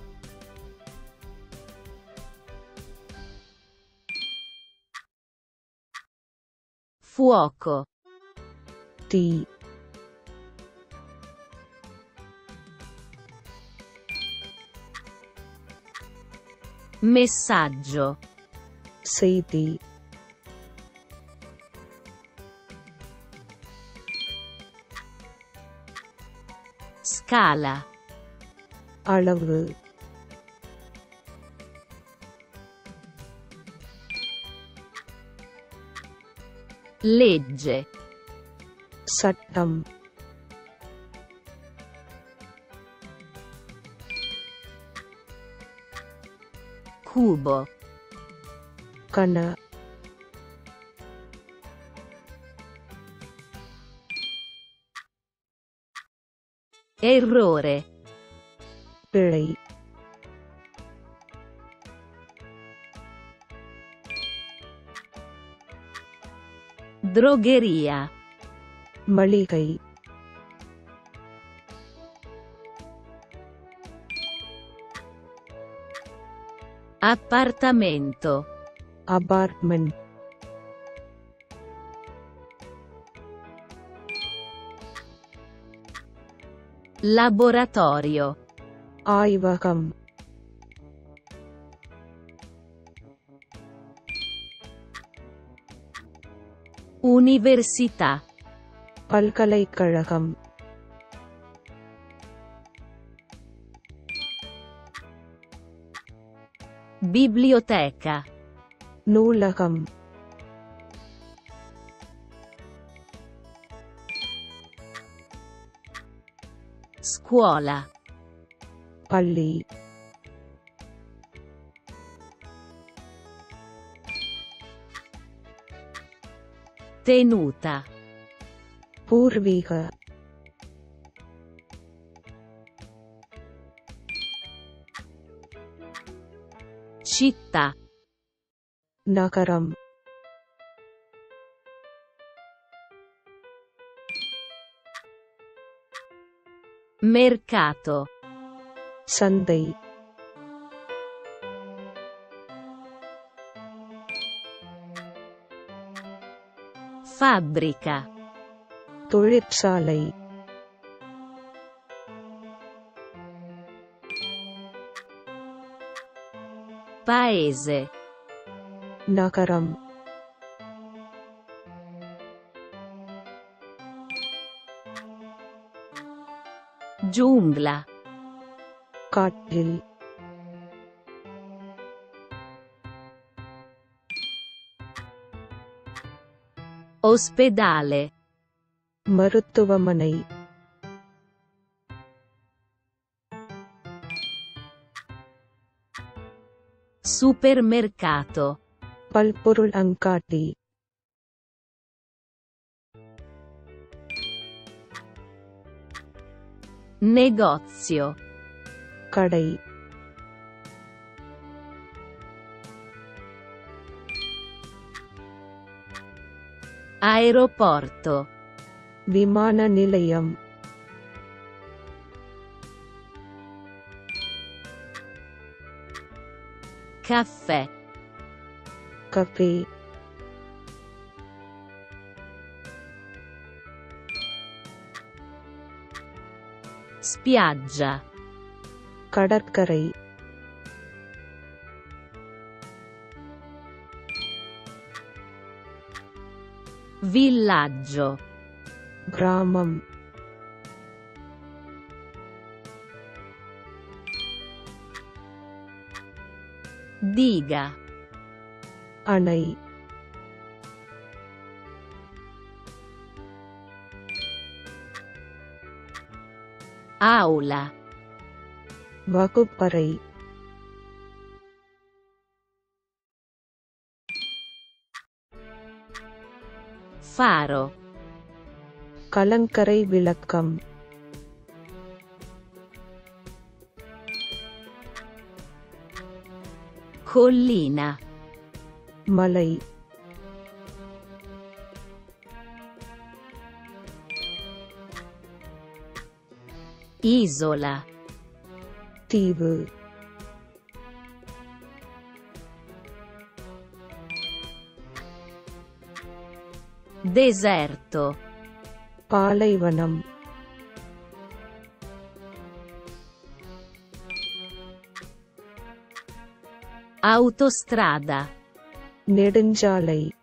Fuoco. தீ Messaggio. செய்தி Scala. அளவு Legge. சட்டம் Cubo. கன Errore. பிழை Drogheria. மளிகை Appartamento. Apartment Laboratorio. ஆய்வகம் Università. பல்கலைக்கழகம் Biblioteca. நூலகம் Scuola. பள்ளி Tenuta. பூர்வீக Città. நகரம் Mercato. சந்தை Fabbrica. தொழிற்சாலை Paese. நகரம் Giungla. காட்டில் Ospedale. மருத்துவமனை Supermercato. பல்பொருள் அங்காடி Negozio. கடை Aeroporto. விமான நிலையம். Caffè. கஃபே. Spiaggia. கடற்கரை. Villaggio. கிராமம். Diga. அணை. Aula. வகுப்பறை. Faro. கலங்கரை விளக்கம். Collina. மலை. Isola. தீவு. Deserto. பாலைவனம். Autostrada. நெடுஞ்சாலை.